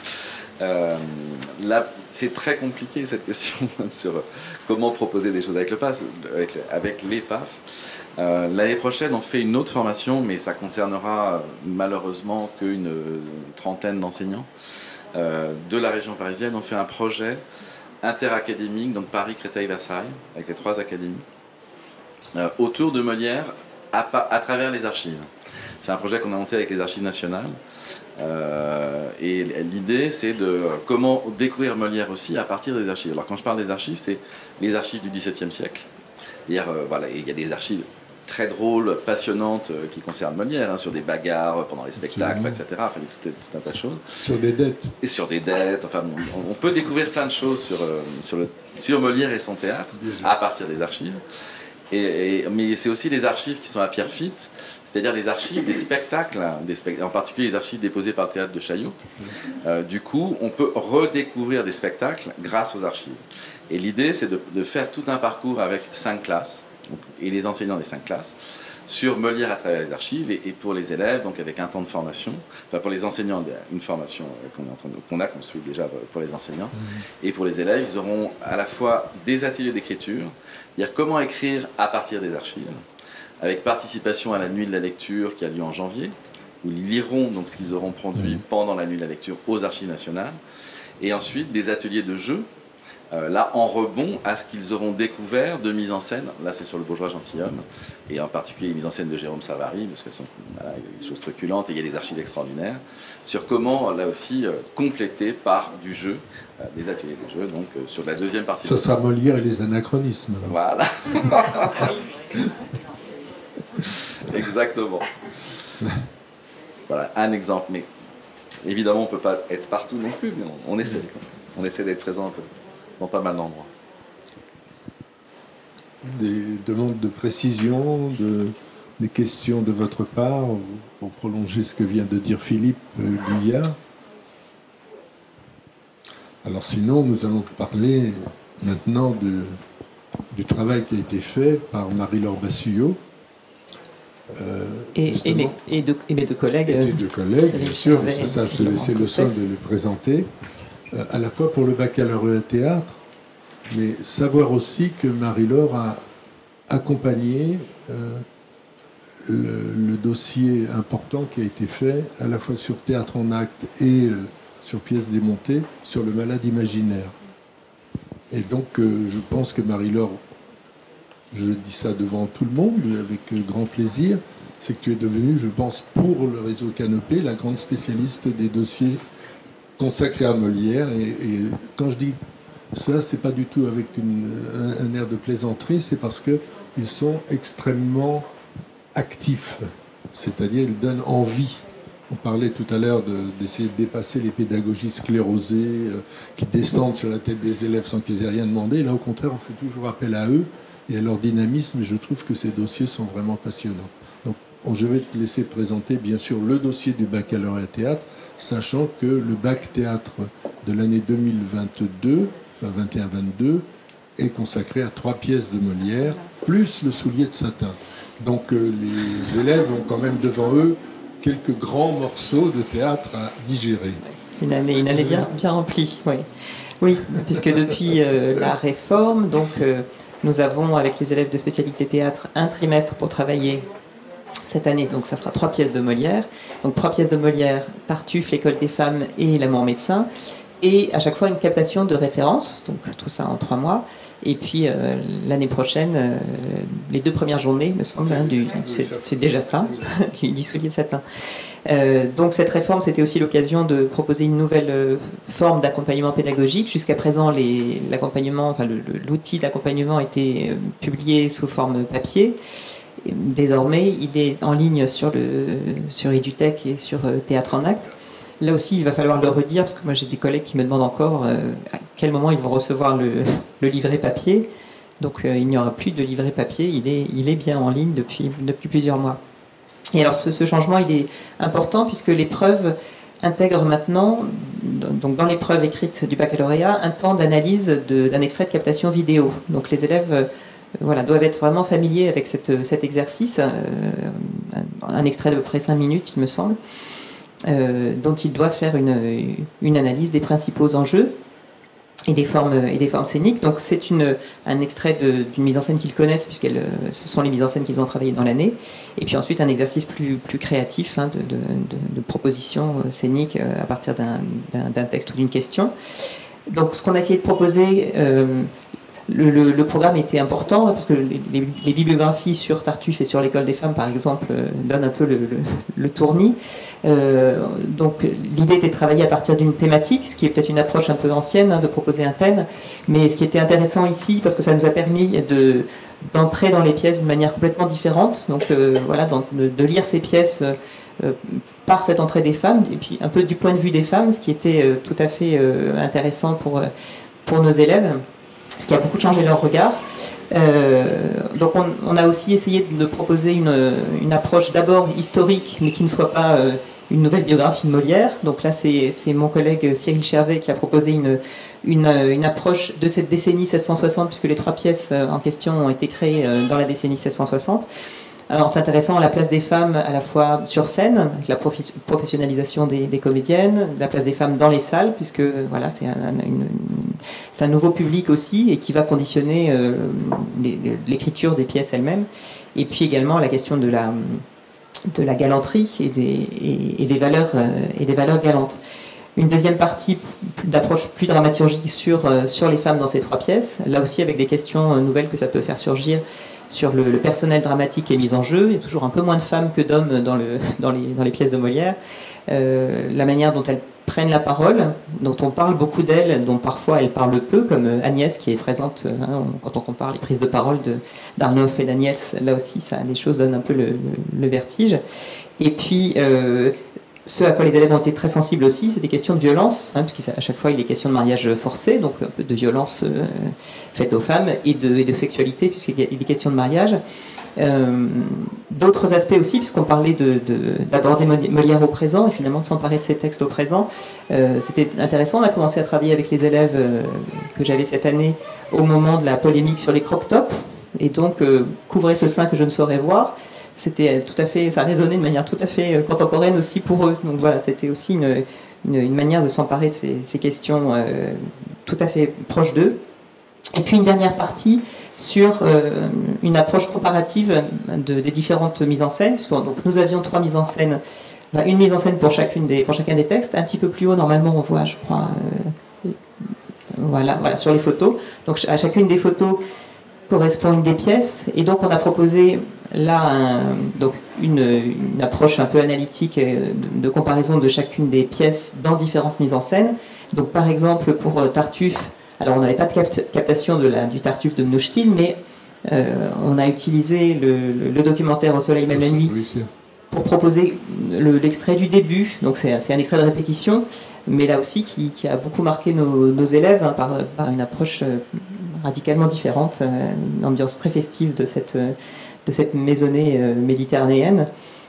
Là, c'est très compliqué cette question sur comment proposer des choses avec le PAF, avec les PAF. L'année prochaine, on fait une autre formation, mais ça concernera malheureusement qu'une trentaine d'enseignants de la région parisienne. On fait un projet interacadémique, donc Paris, Créteil, Versailles, avec les 3 académies, autour de Molière à travers les archives. C'est un projet qu'on a monté avec les archives nationales. Et l'idée, c'est de comment découvrir Molière aussi à partir des archives. Alors quand je parle des archives, c'est les archives du XVIIe siècle. Voilà, il y a des archives très drôles, passionnantes, qui concernent Molière, hein, sur des bagarres pendant les spectacles, etc. Enfin, tout un tas de choses. Sur des dettes. Et sur des dettes. Enfin, on peut découvrir plein de choses sur Molière et son théâtre à partir des archives. Mais c'est aussi les archives qui sont à Pierrefitte, c'est-à-dire les archives des spectacles, en particulier les archives déposées par le théâtre de Chaillot. Du coup, on peut redécouvrir des spectacles grâce aux archives. Et l'idée, c'est de faire tout un parcours avec 5 classes, et les enseignants des 5 classes, sur Molière à travers les archives, et pour les élèves, donc avec un temps de formation, enfin pour les enseignants, une formation qu'on a construite déjà pour les enseignants, et pour les élèves, ils auront à la fois des ateliers d'écriture, c'est-à-dire comment écrire à partir des archives, avec participation à la nuit de la lecture qui a lieu en janvier, où ils liront donc ce qu'ils auront produit pendant la nuit de la lecture aux archives nationales, et ensuite des ateliers de jeu, là en rebond à ce qu'ils auront découvert de mise en scène. Là c'est sur le bourgeois gentilhomme, et en particulier les mises en scène de Jérôme Savary, parce qu'elles sont il y a des choses truculentes et il y a des archives extraordinaires, sur comment là aussi compléter par du jeu, des ateliers de jeu, donc sur la deuxième partie. Ça sera Molière et les anachronismes. Là. Voilà. Exactement. Voilà, un exemple, mais évidemment on ne peut pas être partout non plus, mais on essaie. On essaie d'être présent un peu dans pas mal d'endroits. Des demandes de précision, des questions de votre part, pour prolonger ce que vient de dire Philippe Guyard. Alors sinon, nous allons parler maintenant du travail qui a été fait par Marie-Laure Bassuyot. Et mes deux collègues. Et tes 2 collègues, bien sûr, c'est ça, je te laissais le soin de les présenter. À la fois pour le baccalauréat théâtre, mais savoir aussi que Marie-Laure a accompagné le dossier important qui a été fait, à la fois sur théâtre en acte et sur pièces démontées, sur le malade imaginaire. Et donc, je pense que Marie-Laure, je dis ça devant tout le monde, avec grand plaisir, c'est que tu es devenue, je pense, pour le réseau Canopée, la grande spécialiste des dossiers consacrés à Molière. Et quand je dis ça, c'est pas du tout avec un air de plaisanterie, c'est parce qu'ils sont extrêmement actifs, c'est-à-dire ils donnent envie. On parlait tout à l'heure d'essayer de dépasser les pédagogies sclérosées qui descendent sur la tête des élèves sans qu'ils aient rien demandé. Là, au contraire, on fait toujours appel à eux et à leur dynamisme, et je trouve que ces dossiers sont vraiment passionnants. Donc, je vais te laisser présenter, bien sûr, le dossier du baccalauréat théâtre, sachant que le bac théâtre de l'année 2022, enfin 21-22, est consacré à 3 pièces de Molière, plus le soulier de satin. Donc, les élèves ont quand même devant eux quelques grands morceaux de théâtre à digérer. Une année bien remplie, oui. Oui, puisque depuis la réforme, donc, nous avons, avec les élèves de spécialité théâtre, un trimestre pour travailler cette année. Donc ça sera 3 pièces de Molière. Donc 3 pièces de Molière, Tartuffe, l'école des femmes et l'amour médecin. Et à chaque fois une captation de référence, donc tout ça en 3 mois. Et puis l'année prochaine, les 2 premières journées, me semble, c'est déjà ça, du soulier de satin. Donc cette réforme, c'était aussi l'occasion de proposer une nouvelle forme d'accompagnement pédagogique. Jusqu'à présent, l'accompagnement, enfin l'outil d'accompagnement était publié sous forme papier. Désormais, il est en ligne sur EduTech et sur Théâtre en Acte. Là aussi, il va falloir le redire, parce que moi j'ai des collègues qui me demandent encore à quel moment ils vont recevoir le livret papier. Donc il n'y aura plus de livret papier, il est bien en ligne depuis plusieurs mois. Et alors ce changement, il est important puisque l'épreuve intègre maintenant, donc dans l'épreuve écrite du baccalauréat, un temps d'analyse d'un extrait de captation vidéo. Donc les élèves doivent être vraiment familiers avec cet exercice, un extrait de près 5 minutes, il me semble, dont ils doivent faire une analyse des principaux enjeux et des formes scéniques. Donc c'est un extrait d'une mise en scène qu'ils connaissent, puisque ce sont les mises en scène qu'ils ont travaillées dans l'année. Et puis ensuite un exercice plus créatif de propositions scéniques à partir d'un texte ou d'une question. Donc ce qu'on a essayé de proposer, le programme était important parce que les bibliographies sur Tartuffe et sur l'école des femmes, par exemple, donnent un peu le tournis. Donc l'idée était de travailler à partir d'une thématique, ce qui est peut-être une approche un peu ancienne, de proposer un thème. Mais ce qui était intéressant ici, parce que ça nous a permis d'entrer dans les pièces d'une manière complètement différente, donc de lire ces pièces par cette entrée des femmes, et puis un peu du point de vue des femmes, ce qui était tout à fait intéressant pour nos élèves, ce qui a beaucoup changé leur regard. Donc on a aussi essayé de proposer une approche d'abord historique, mais qui ne soit pas une nouvelle biographie de Molière. Donc là, c'est mon collègue Cyril Chervet qui a proposé une approche de cette décennie 1660, puisque les 3 pièces en question ont été créées dans la décennie 1660. En s'intéressant à la place des femmes à la fois sur scène, avec la professionnalisation des comédiennes, la place des femmes dans les salles, puisque voilà, c'est un nouveau public aussi et qui va conditionner l'écriture des pièces elles-mêmes. Et puis également la question de la galanterie et des valeurs galantes. Une deuxième partie d'approche plus dramaturgique sur les femmes dans ces 3 pièces, là aussi avec des questions nouvelles que ça peut faire surgir sur le personnel dramatique qui est mis en jeu. Il y a toujours un peu moins de femmes que d'hommes dans les pièces de Molière. La manière dont elles prennent la parole, dont on parle beaucoup d'elles, dont parfois elles parlent peu, comme Agnès qui est présente quand on compare les prises de parole d'Arnulf et d'Agnès. Là aussi, les choses donnent un peu le vertige. Et puis ce à quoi les élèves ont été très sensibles aussi, c'est des questions de violence, puisqu'à chaque fois il est question de mariage forcé, donc un peu de violence faite aux femmes, et de sexualité, puisqu'il y a des questions de mariage. D'autres aspects aussi, puisqu'on parlait d'aborder Molière au présent, et finalement de s'emparer de ces textes au présent. C'était intéressant, on a commencé à travailler avec les élèves que j'avais cette année, au moment de la polémique sur les croque-tops, et donc couvrez ce sein que je ne saurais voir. C'était tout à fait, ça résonnait de manière tout à fait contemporaine aussi pour eux. Donc voilà, c'était aussi une manière de s'emparer de ces questions tout à fait proches d'eux. Et puis une dernière partie sur une approche comparative des différentes mises en scène, puisque donc, nous avions 3 mises en scène, une mise en scène pour chacun des textes. Un petit peu plus haut, normalement, on voit, je crois, voilà, sur les photos. Donc à chacune des photos correspond une des pièces, et donc on a proposé là donc une approche un peu analytique de comparaison de chacune des pièces dans différentes mises en scène. Donc par exemple pour Tartuffe, alors on n'avait pas de captation du Tartuffe de Mnouchkine, mais on a utilisé le documentaire Au soleil même la nuit pour proposer l'extrait du début. Donc c'est un extrait de répétition, mais là aussi qui a beaucoup marqué nos élèves hein, par une approche radicalement différente, une ambiance très festive de cette maisonnée méditerranéenne.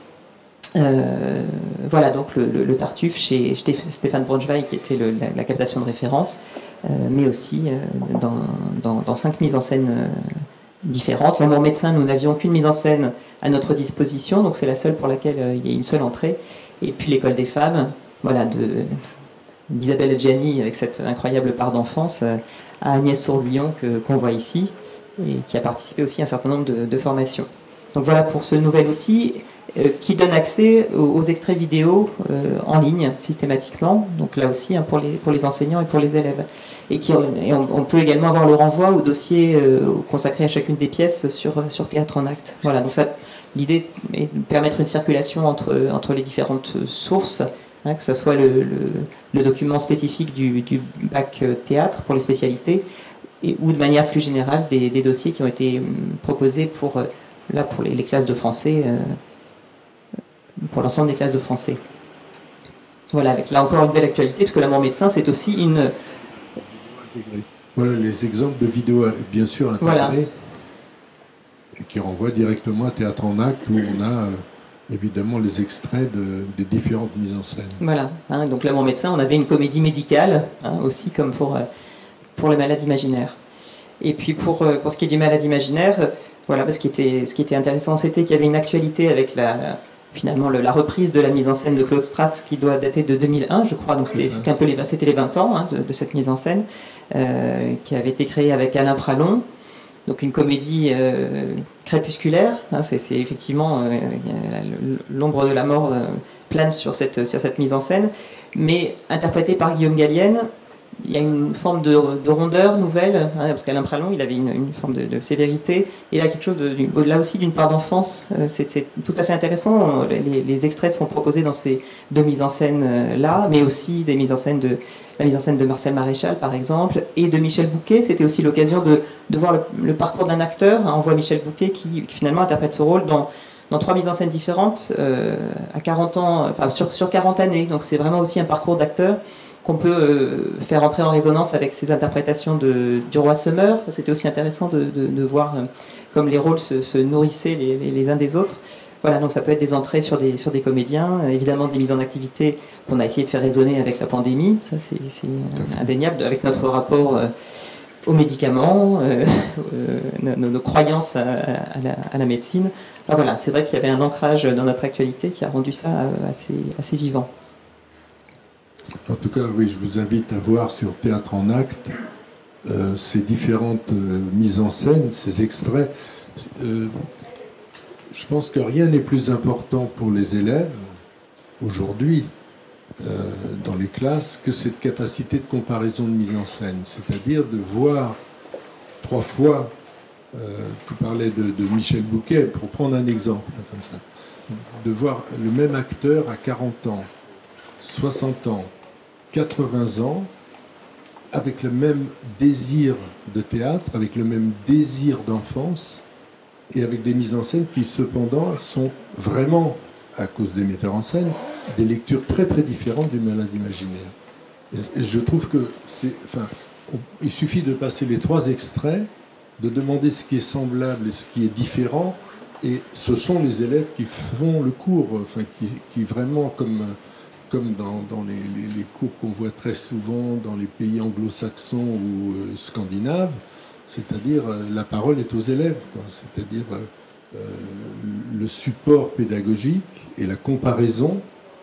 Voilà donc le Tartuffe chez Stéphane Braunschweig qui était la captation de référence, mais aussi dans 5 mises en scène différentes. L'amour médecin, nous n'avions qu'une mise en scène à notre disposition, donc c'est la seule pour laquelle il y a une seule entrée. Et puis l'école des femmes, voilà, d'Isabelle Adjani avec cette incroyable part d'enfance, à Agnès Sourdillon qu'on voit ici, et qui a participé aussi à un certain nombre de formations. Donc voilà pour ce nouvel outil qui donne accès aux extraits vidéo en ligne systématiquement, donc là aussi hein, pour les enseignants et pour les élèves. Et on peut également avoir le renvoi au dossier consacré à chacune des pièces sur Théâtre en Acte. Voilà, donc l'idée est de permettre une circulation entre les différentes sources, hein, que ce soit le document spécifique du bac théâtre pour les spécialités, ou de manière plus générale des dossiers qui ont été proposés pour les classes de français, pour l'ensemble des classes de français. Voilà, avec là encore une belle actualité, parce que l'amour médecin, c'est aussi une... Voilà les exemples de vidéos, bien sûr, intégrées, voilà. Et qui renvoient directement à Théâtre en Acte, où on a évidemment les extraits des différentes mises en scène. Voilà, hein, donc l'amour médecin, on avait une comédie médicale, hein, aussi comme pour les malades imaginaires. Et puis pour ce qui est du malade imaginaire, voilà, ce qui était intéressant, c'était qu'il y avait une actualité avec finalement la reprise de la mise en scène de Claude Stratz qui doit dater de 2001, je crois. Donc c'était les 20 ans hein, de cette mise en scène qui avait été créée avec Alain Pralon. Donc une comédie crépusculaire. Hein, c'est effectivement l'ombre de la mort plane sur cette mise en scène, mais interprétée par Guillaume Gallienne. Il y a une forme de rondeur nouvelle, hein, parce qu'Alain Pralon, il avait une forme de sévérité, et là, quelque chose là aussi d'une part d'enfance. C'est tout à fait intéressant. Les extraits sont proposés dans ces 2 mises en scène là, mais aussi la mise en scène de Marcel Maréchal, par exemple, et de Michel Bouquet. C'était aussi l'occasion de voir le parcours d'un acteur. On voit Michel Bouquet qui finalement interprète ce rôle dans 3 mises en scène différentes à 40 ans, enfin sur 40 années. Donc c'est vraiment aussi un parcours d'acteur qu'on peut faire entrer en résonance avec ces interprétations du roi Semeur. C'était aussi intéressant de voir comme les rôles se nourrissaient les uns des autres. Voilà, donc ça peut être des entrées sur des comédiens, évidemment des mises en activité qu'on a essayé de faire résonner avec la pandémie, ça c'est indéniable, avec notre rapport aux médicaments, nos croyances à la médecine. Enfin, voilà, c'est vrai qu'il y avait un ancrage dans notre actualité qui a rendu ça assez vivant. En tout cas, oui, je vous invite à voir sur Théâtre en Acte ces différentes mises en scène, ces extraits. Je pense que rien n'est plus important pour les élèves aujourd'hui dans les classes que cette capacité de comparaison de mise en scène, c'est-à-dire de voir 3 fois, tu parlais de Michel Bouquet, pour prendre un exemple comme ça, de voir le même acteur à 40 ans, 60 ans, 80 ans, avec le même désir de théâtre, avec le même désir d'enfance, et avec des mises en scène qui cependant sont vraiment, à cause des metteurs en scène, des lectures très très différentes du malade imaginaire. Et je trouve que il suffit de passer les 3 extraits, de demander ce qui est semblable et ce qui est différent, et ce sont les élèves qui font le cours, qui vraiment comme dans les cours qu'on voit très souvent dans les pays anglo-saxons ou scandinaves, c'est-à-dire la parole est aux élèves, c'est-à-dire le support pédagogique et la comparaison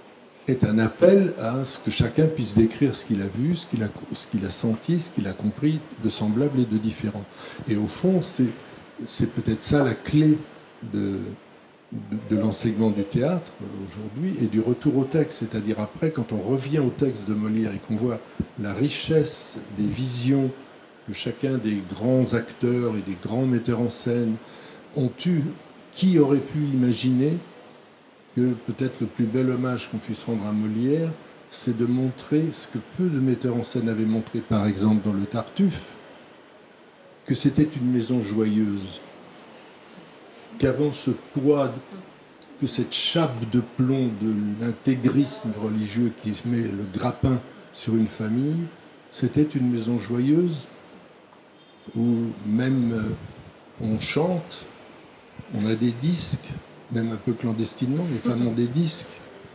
est un appel à ce que chacun puisse décrire ce qu'il a vu, ce qu'il a senti, ce qu'il a compris de semblable et de différent. Et au fond, c'est peut-être ça la clé de l'enseignement du théâtre aujourd'hui et du retour au texte. C'est-à-dire après, quand on revient au texte de Molière et qu'on voit la richesse des visions que chacun des grands acteurs et des grands metteurs en scène ont eu, qui aurait pu imaginer que peut-être le plus bel hommage qu'on puisse rendre à Molière, c'est de montrer ce que peu de metteurs en scène avaient montré, par exemple dans le Tartuffe, que c'était une maison joyeuse, qu'avant ce poids, que cette chape de plomb de l'intégrisme religieux qui met le grappin sur une famille, c'était une maison joyeuse où même on chante, on a des disques, même un peu clandestinement, les femmes ont des disques.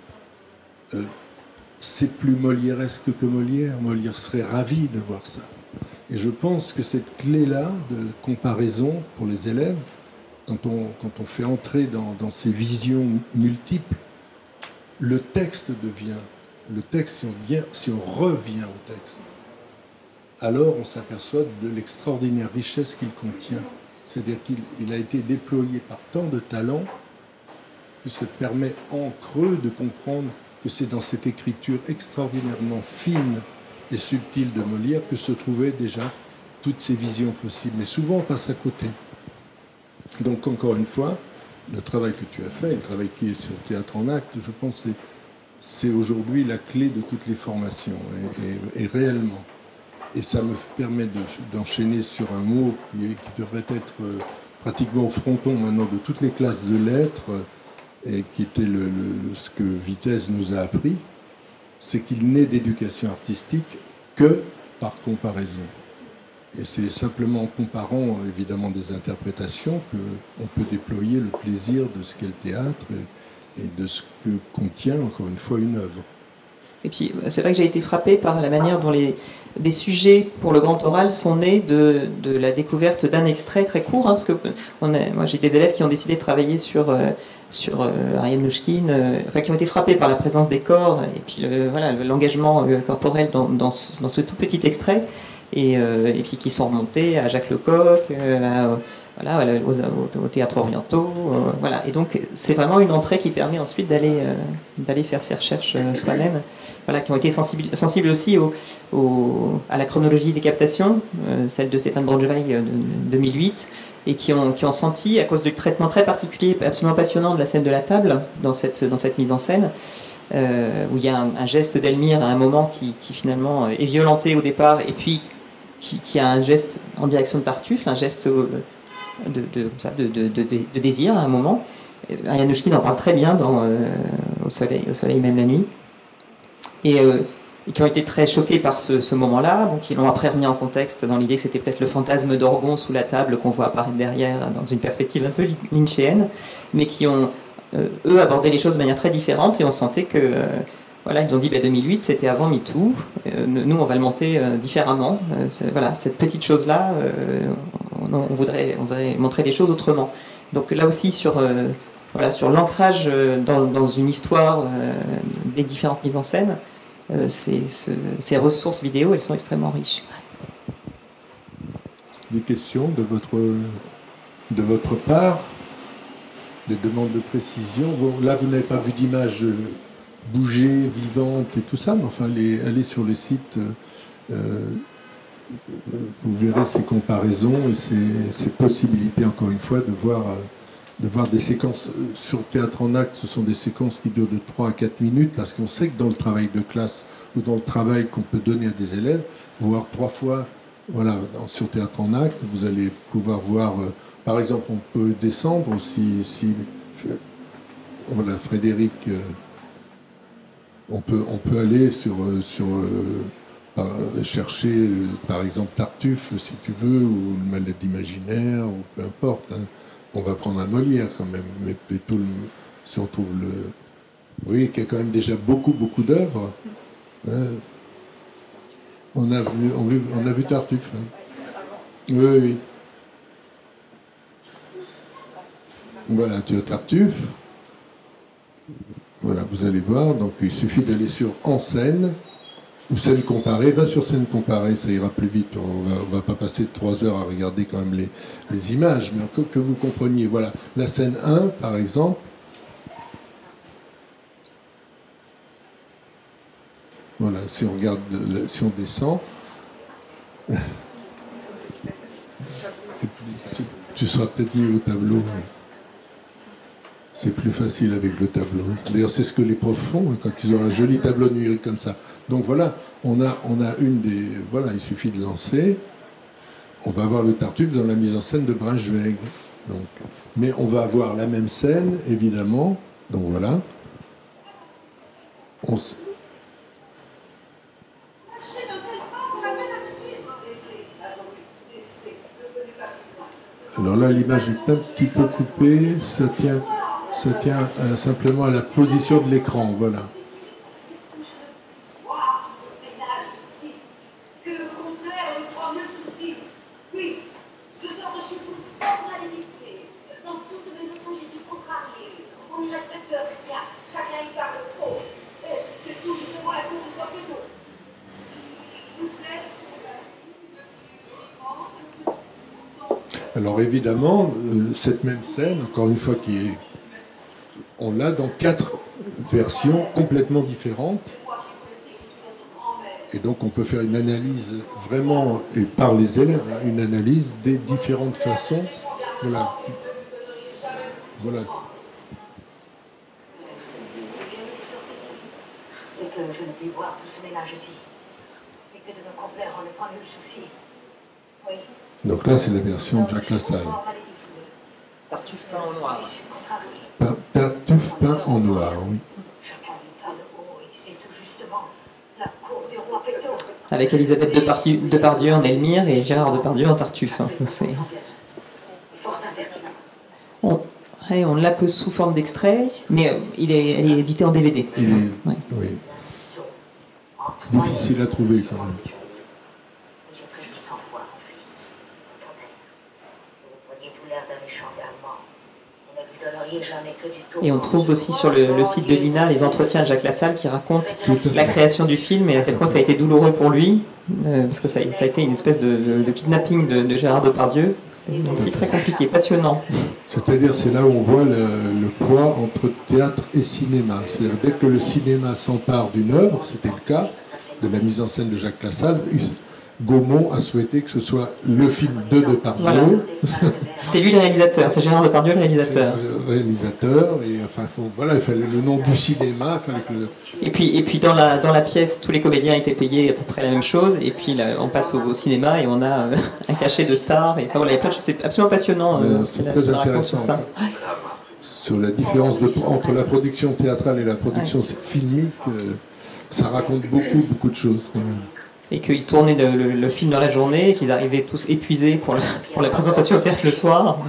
C'est plus molièresque que Molière. Molière serait ravi de voir ça. Et je pense que cette clé-là de comparaison pour les élèves, quand on fait entrer dans ces visions multiples, le texte devient, le texte, si on revient au texte, alors on s'aperçoit de l'extraordinaire richesse qu'il contient. C'est-à-dire qu'il a été déployé par tant de talents que ça permet en creux de comprendre que c'est dans cette écriture extraordinairement fine et subtile de Molière que se trouvaient déjà toutes ces visions possibles. Mais souvent on passe à côté. Donc encore une fois, le travail que tu as fait, le travail qui est sur le théâtre en acte, je pense que c'est aujourd'hui la clé de toutes les formations, et réellement. Et ça me permet d'enchaîner sur un mot qui devrait être pratiquement au fronton maintenant de toutes les classes de lettres, et qui était ce que Vitesse nous a appris, c'est qu'il n'est d'éducation artistique que par comparaison. Et c'est simplement en comparant évidemment des interprétations qu'on peut déployer le plaisir de ce qu'est le théâtre et de ce que contient encore une fois une œuvre. Et puis c'est vrai que j'ai été frappée par la manière dont des sujets pour le grand oral sont nés de la découverte d'un extrait très court, parce que moi j'ai des élèves qui ont décidé de travailler sur Ariane Nouchkine, qui ont été frappés par la présence des corps et puis l'engagement corporel dans ce tout petit extrait, et puis qui sont remontés à Jacques Lecoq, au théâtre orientaux, Et donc c'est vraiment une entrée qui permet ensuite d'aller faire ses recherches soi-même, qui ont été sensibles aussi à la chronologie des captations, celle de Stéphane Braunschweig de 2008, et qui ont senti, à cause du traitement très particulier, absolument passionnant de la scène de la table, dans cette mise en scène, où il y a un geste d'Elmire à un moment qui finalement est violenté au départ, et puis qui a un geste en direction de Tartuffe, un geste de désir à un moment. Ariane Nouchkine en parle très bien dans au soleil même la nuit. Et qui ont été très choqués par ce moment-là, donc ils l'ont après remis en contexte dans l'idée que c'était peut-être le fantasme d'Orgon sous la table qu'on voit apparaître derrière, dans une perspective un peu lynchéenne, mais qui ont, eux, abordé les choses de manière très différente, et on sentait que, ils ont dit 2008, c'était avant MeToo, nous on va le monter différemment, cette petite chose-là, on voudrait montrer les choses autrement. Donc là aussi, sur l'ancrage dans une histoire des différentes mises en scène, ces ressources vidéo, elles sont extrêmement riches. Des questions de votre part, des demandes de précision. Bon, là, vous n'avez pas vu d'image bouger, vivante et tout ça, mais enfin, allez sur les sites, vous verrez ces comparaisons et ces possibilités, encore une fois, de voir des séquences. Sur Théâtre en acte, ce sont des séquences qui durent de 3 à 4 minutes, parce qu'on sait que dans le travail de classe ou dans le travail qu'on peut donner à des élèves, voir 3 fois, sur Théâtre en acte, vous allez pouvoir voir, par exemple, on peut descendre si Frédéric, on peut aller chercher, par exemple, Tartuffe, si tu veux, ou le Malade imaginaire, ou peu importe. Hein. On va prendre un Molière quand même, mais plutôt si on trouve le... Vous voyez qu'il y a quand même déjà beaucoup d'œuvres. Hein. On a vu Tartuffe. Hein. Oui. Voilà, tu as Tartuffe. Voilà, vous allez voir. Donc il suffit d'aller sur En scène ou scène comparée. Va sur scène comparée, ça ira plus vite. On va pas passer 3 heures à regarder quand même les images, mais que vous compreniez. Voilà, la scène 1, par exemple. Voilà, si on regarde, si on descend, tu seras peut-être mieux au tableau. Ouais. C'est plus facile avec le tableau. D'ailleurs, c'est ce que les profs font quand ils ont un joli tableau numérique comme ça. Donc voilà, on a une des... Voilà, il suffit de lancer. On va avoir le Tartuffe dans la mise en scène de Braunschweig. Donc, mais on va avoir la même scène, évidemment. Donc voilà. Alors là, l'image est un petit peu coupée. Ça tient simplement à la position de l'écran, voilà. Que le contraire, le prend le souci. Oui, je sors de chez vous formalité. Dans toutes mes leçons, j'y suis contrariée. On y respecte rien. Chacun y parle trop. C'est tout justement la cour du roi plutôt. Vous êtes... Alors évidemment, cette même scène, encore une fois, on l'a dans 4 versions complètement différentes. Et donc on peut faire une analyse vraiment, et par les élèves, hein, une analyse des différentes façons. Voilà. Voilà. C'est que je ne puis voir tout ce mélange-ci. Et que de me complaire en ne prend le souci. Oui. Donc là, c'est la version de Jacques Lassalle. Tartuffe peint en noir. Tartuffe peint en noir, oui. Avec Elisabeth Depardieu en Elmire et Gérard Depardieu en Tartuffe. Hein. On ne l'a que sous forme d'extrait, mais elle est éditée en DVD. Oui. Difficile à trouver quand même. Et on trouve aussi sur le site de l'INA les entretiens de Jacques Lassalle qui racontent la création du film et à quel point ça a été douloureux pour lui, parce que ça a été une espèce de kidnapping de Gérard Depardieu. C'était aussi très compliqué, passionnant. C'est-à-dire, c'est là où on voit le poids entre théâtre et cinéma. C'est-à-dire, dès que le cinéma s'empare d'une œuvre, c'était le cas de la mise en scène de Jacques Lassalle, Gaumont a souhaité que ce soit le film de Depardieu. Voilà. C'était lui le réalisateur, c'est Gérard Depardieu le réalisateur. Le réalisateur, et enfin, voilà, il fallait le nom du cinéma. Il fallait que et puis dans la pièce, tous les comédiens étaient payés à peu près la même chose, et puis là, on passe au cinéma et on a un cachet de star, et enfin, voilà, il y a plein de choses, c'est absolument passionnant. C'est très intéressant. Sur ça. Sur la différence entre la production théâtrale et la production filmique, ça raconte beaucoup de choses quand même. Et qu'ils tournaient le film dans la journée, et qu'ils arrivaient tous épuisés pour la présentation au théâtre le soir.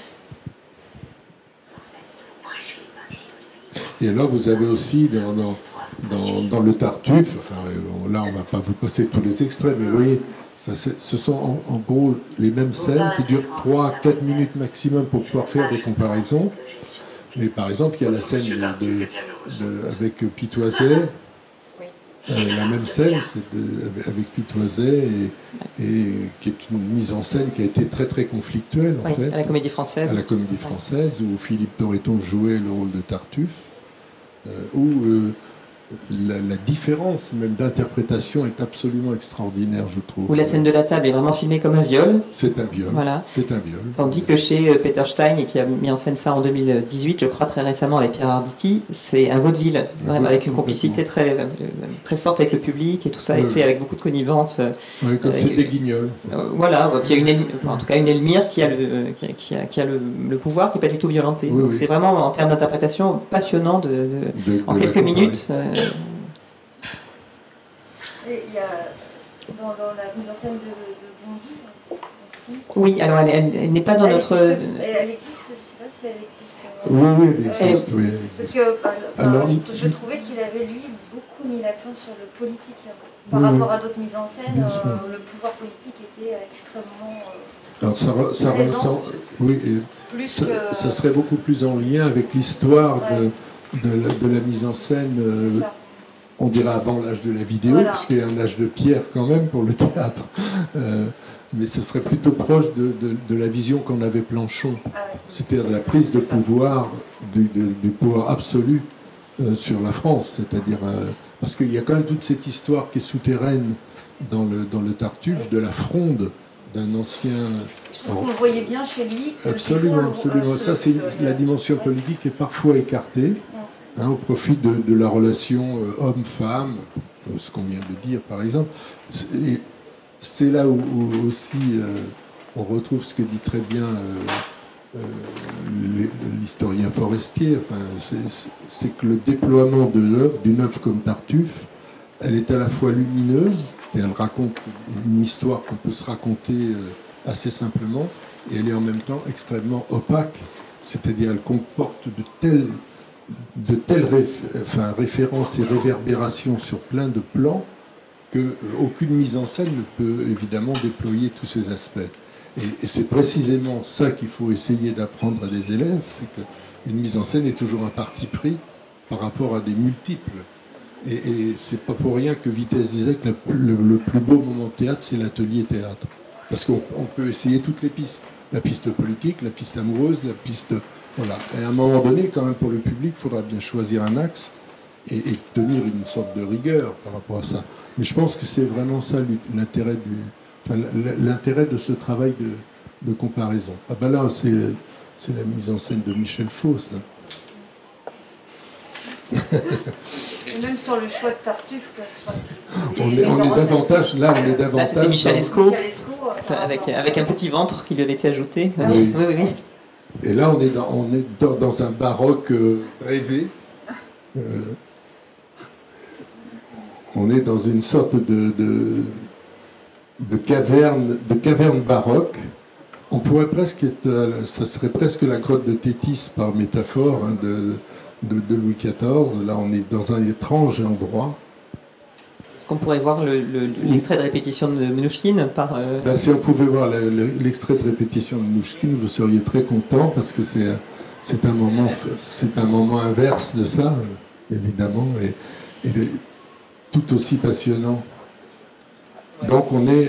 Et alors vous avez aussi dans le Tartuffe, enfin là on ne va pas vous passer tous les extraits, mais vous voyez, ce sont en gros les mêmes scènes qui durent 3-4 minutes maximum pour pouvoir faire des comparaisons. Mais par exemple, il y a la scène avec Pitoiset. La même scène, c'est avec Pitoiset, et qui est une mise en scène qui a été très conflictuelle en fait. À la Comédie Française. À la Comédie Française, où Philippe Torreton jouait le rôle de Tartuffe, où la différence même d'interprétation est absolument extraordinaire, je trouve. Où la scène de la table est vraiment filmée comme un viol. C'est un viol. Voilà. C'est un viol. Tandis que chez Peter Stein, et qui a mis en scène ça en 2018, je crois très récemment avec Pierre Arditi, c'est un vaudeville, avec une complicité très forte avec le public et tout ça est fait avec beaucoup de connivence. Oui, comme c'est des Guignols. Voilà, puis il y a en tout cas une Elmire qui a le pouvoir, qui n'est pas du tout violenté. Donc c'est vraiment en termes d'interprétation passionnant en quelques minutes. Et il y a dans la mise en scène de Bondy aussi. Oui, alors elle n'est pas dans notre. Elle existe, je ne sais pas si elle existe. Oui, elle existe, oui. Parce que alors, je trouvais qu'il avait, lui, beaucoup mis l'accent sur le politique. Par rapport à d'autres mises en scène, le pouvoir politique était extrêmement. Alors ça serait beaucoup plus en lien avec l'histoire de la mise en scène, on dirait avant l'âge de la vidéo, Voilà. puisqu'il y a un âge de pierre quand même pour le théâtre. Mais ce serait plutôt proche de la vision qu'en avait Planchon. C'est-à-dire de la prise de pouvoir, du pouvoir absolu sur la France. C'est-à-dire, parce qu'il y a quand même toute cette histoire qui est souterraine dans le Tartuffe, de la fronde d'un ancien... Je trouve qu'on le voyait bien chez lui. Absolument, absolument. Ça, c'est la dimension politique est parfois écartée, hein, au profit de la relation homme-femme, ce qu'on vient de dire par exemple. C'est là où aussi on retrouve ce que dit très bien l'historien Forestier. Enfin, c'est que le déploiement d'une œuvre comme Tartuffe, elle est à la fois lumineuse, et elle raconte une histoire qu'on peut se raconter assez simplement, et elle est en même temps extrêmement opaque, c'est-à-dire elle comporte de telles références et réverbérations sur plein de plans qu'aucune mise en scène ne peut évidemment déployer tous ces aspects. Et c'est précisément ça qu'il faut essayer d'apprendre à des élèves, c'est qu'une mise en scène est toujours un parti pris par rapport à des multiples. Et c'est pas pour rien que Vitesse disait que le plus beau moment de théâtre, c'est l'atelier théâtre. Parce qu'on peut essayer toutes les pistes. La piste politique, la piste amoureuse, la piste... Voilà. Et à un moment donné, quand même, pour le public, il faudra bien choisir un axe et tenir une sorte de rigueur par rapport à ça. Mais je pense que c'est vraiment ça l'intérêt l'intérêt de ce travail de comparaison. Ah ben là, c'est la mise en scène de Michel Faux, ça. Et même sur le choix de Tartuffe, on est davantage là, on est davantage. Là, c'était Michel Escaut, avec avec un petit ventre qui lui avait été ajouté. Oui. Oui, oui. Et là, on est dans un baroque rêvé. On est dans une sorte de caverne baroque. On pourrait presque ça serait presque la grotte de Tétis par métaphore, hein, de Louis XIV. Là, on est dans un étrange endroit. Est-ce qu'on pourrait voir l'extrait de répétition de Mnouchkine par... Ben, si on pouvait voir l'extrait de répétition de Mnouchkine, vous seriez très content, parce que c'est un moment inverse de ça, évidemment, et tout aussi passionnant. Donc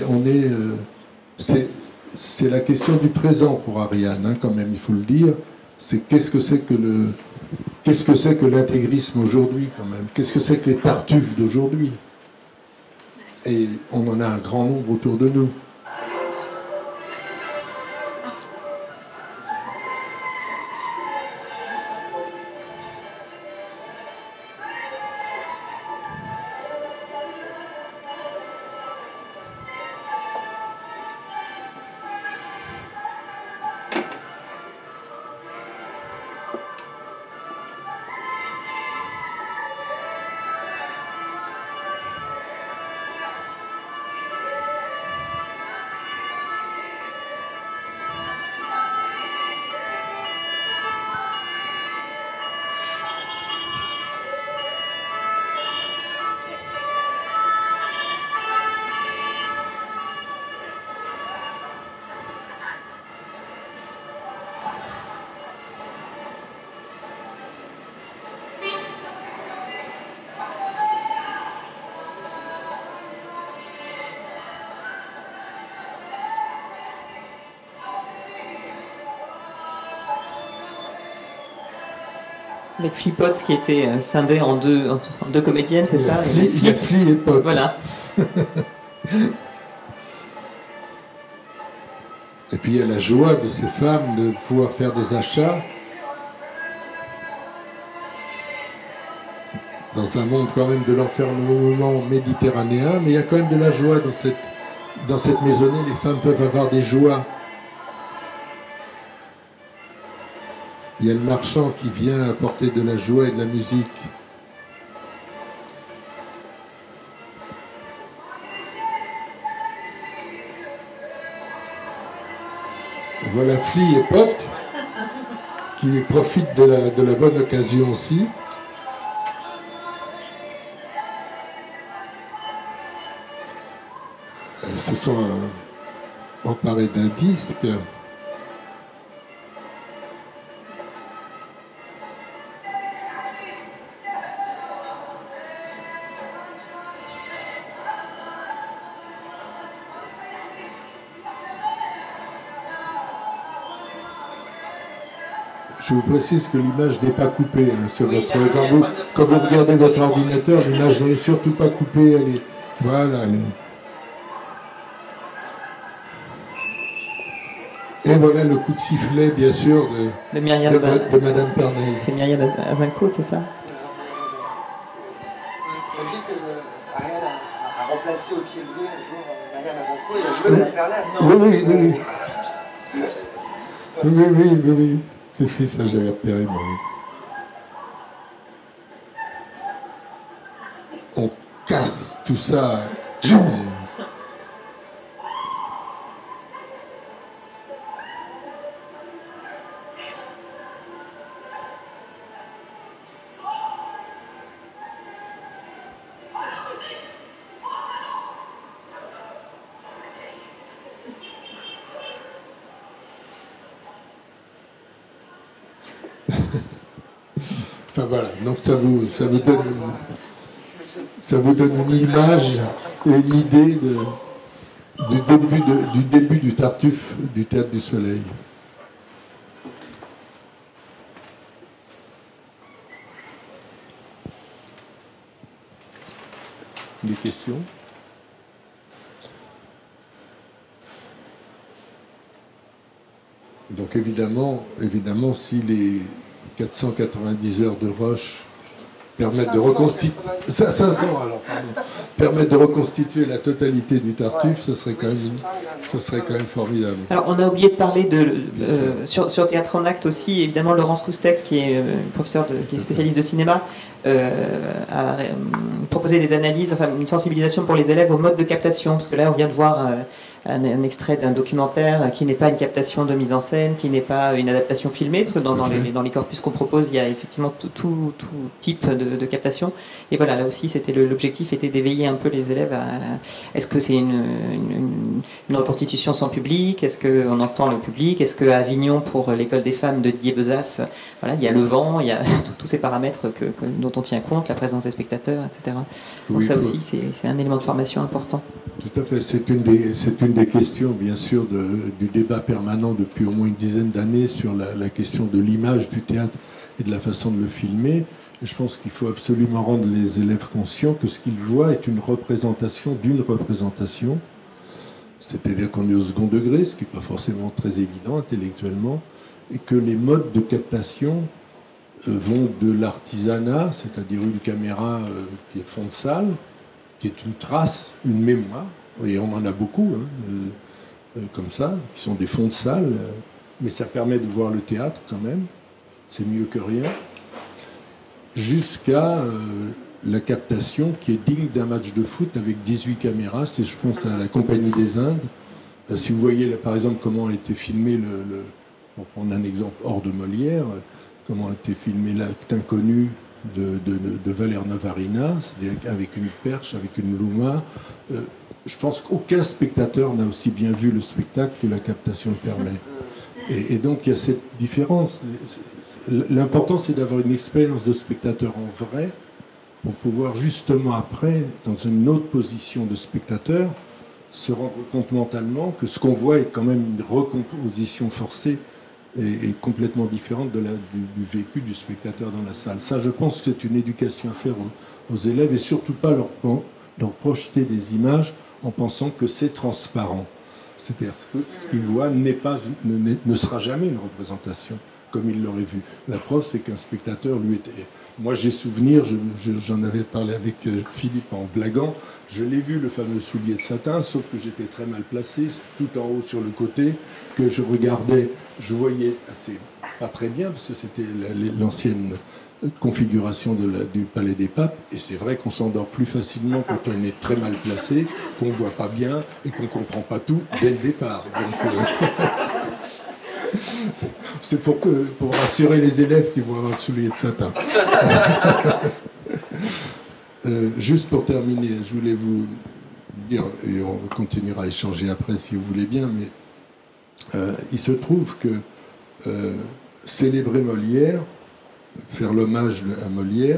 c'est la question du présent pour Ariane, hein, quand même, il faut le dire. C'est qu'est-ce que c'est que l'intégrisme aujourd'hui, quand même? Qu'est-ce que c'est que les Tartuffes d'aujourd'hui? Et on en a un grand nombre autour de nous. Avec Flipote qui était scindé en deux comédiennes, c'est ça? Il y a Fli et Pot. Voilà. Et puis il y a la joie de ces femmes de pouvoir faire des achats dans un monde quand même de l'enfermement méditerranéen, mais il y a quand même de la joie dans cette maisonnée. Les femmes peuvent avoir des joies. Il y a le marchand qui vient apporter de la joie et de la musique. Voilà Fli et Pot qui profitent de la bonne occasion aussi. Elles se sont emparées d'un disque. Je vous précise que l'image n'est pas coupée hein, sur quand vous regardez votre ordinateur, l'image n'est surtout pas coupée. Elle est, voilà. Et voilà le coup de sifflet, bien sûr, de Madame Pernaise. C'est Myriam Azincourt, c'est ça? Ça veut dire que Ariel a remplacé au pied levé un jour Myriam Azincourt et a joué Madame Pernaise. Oui. C'est ça, j'avais repéré, moi. On casse tout ça. Enfin voilà, donc ça vous donne une image et une idée du début du Tartuffe du Théâtre du Soleil. Des questions? Donc évidemment, si les 490 heures de Roche permettent de reconstituer... 500 alors, pardon. Permettent de reconstituer la totalité du Tartuffe, ce serait quand même formidable. Alors on a oublié de parler sur Théâtre en Acte aussi, évidemment Laurence Coustex, qui est qui est spécialiste de cinéma, a proposé des analyses, enfin une sensibilisation pour les élèves au mode de captation, parce que là on vient de voir un extrait d'un documentaire qui n'est pas une captation de mise en scène, qui n'est pas une adaptation filmée, parce que dans les corpus qu'on propose, il y a effectivement tout type de captation. Et voilà, là aussi, l'objectif était d'éveiller un peu les élèves est-ce que c'est une reconstitution sans public? Est-ce qu'on entend le public? Est-ce qu'à Avignon, pour l'école des femmes de Didier Bezas, voilà, il y a le vent, il y a tous ces paramètres dont on tient compte, la présence des spectateurs, etc. Donc oui, ça aussi, c'est un élément de formation important. Tout à fait. C'est une des questions, bien sûr, du débat permanent depuis au moins une dizaine d'années sur la question de l'image du théâtre et de la façon de le filmer. Et je pense qu'il faut absolument rendre les élèves conscients que ce qu'ils voient est une représentation d'une représentation. C'est-à-dire qu'on est au second degré, ce qui n'est pas forcément très évident intellectuellement, et que les modes de captation vont de l'artisanat, c'est-à-dire une caméra qui est fond de salle, qui est une trace, une mémoire, et on en a beaucoup, comme ça, qui sont des fonds de salle, mais ça permet de voir le théâtre quand même, c'est mieux que rien, jusqu'à la captation qui est digne d'un match de foot avec 18 caméras, c'est, je pense, à la Compagnie des Indes. Si vous voyez, là, par exemple, comment a été filmé, pour prendre un exemple hors de Molière, comment a été filmé l'acte inconnu de Valère Navarina, c'est-à-dire avec une perche, avec une louma. Je pense qu'aucun spectateur n'a aussi bien vu le spectacle que la captation le permet. Et donc il y a cette différence. L'important, c'est d'avoir une expérience de spectateur en vrai pour pouvoir justement après, dans une autre position de spectateur, se rendre compte mentalement que ce qu'on voit est quand même une recomposition forcée et complètement différente du vécu du spectateur dans la salle. Ça, je pense que c'est une éducation à faire aux élèves et surtout pas leur projeter des images en pensant que c'est transparent. C'est-à-dire que ce qu'ils voient ne sera jamais une représentation comme ils l'auraient vu. La preuve, c'est qu'un spectateur, lui, était... Moi, j'ai souvenir, j'en avais parlé avec Philippe en blaguant, je l'ai vu, le fameux soulier de satin, sauf que j'étais très mal placé, tout en haut sur le côté, que je regardais, je voyais pas très bien, parce que c'était l'ancienne configuration du Palais des Papes, et c'est vrai qu'on s'endort plus facilement quand on est très mal placé, qu'on ne voit pas bien et qu'on ne comprend pas tout dès le départ. Donc, c'est pour rassurer les élèves qui vont avoir le soulier de satin. Juste pour terminer, je voulais vous dire, et on continuera à échanger après si vous voulez bien, mais il se trouve que célébrer Molière, faire l'hommage à Molière,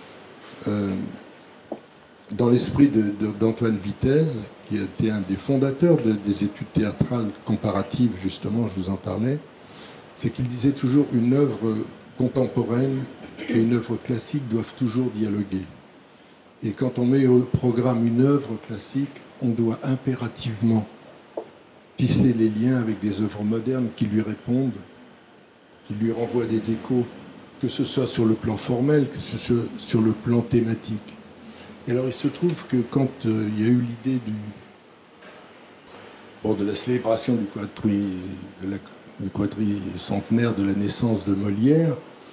dans l'esprit d'Antoine Vitesse, qui a été un des fondateurs des études théâtrales comparatives, justement, je vous en parlais, c'est qu'il disait toujours une œuvre contemporaine et une œuvre classique doivent toujours dialoguer. Et quand on met au programme une œuvre classique, on doit impérativement tisser les liens avec des œuvres modernes qui lui répondent, qui lui renvoient des échos, que ce soit sur le plan formel, que ce soit sur le plan thématique. Et alors il se trouve que quand il y a eu l'idée de la célébration du quadricentenaire de la naissance de Molière,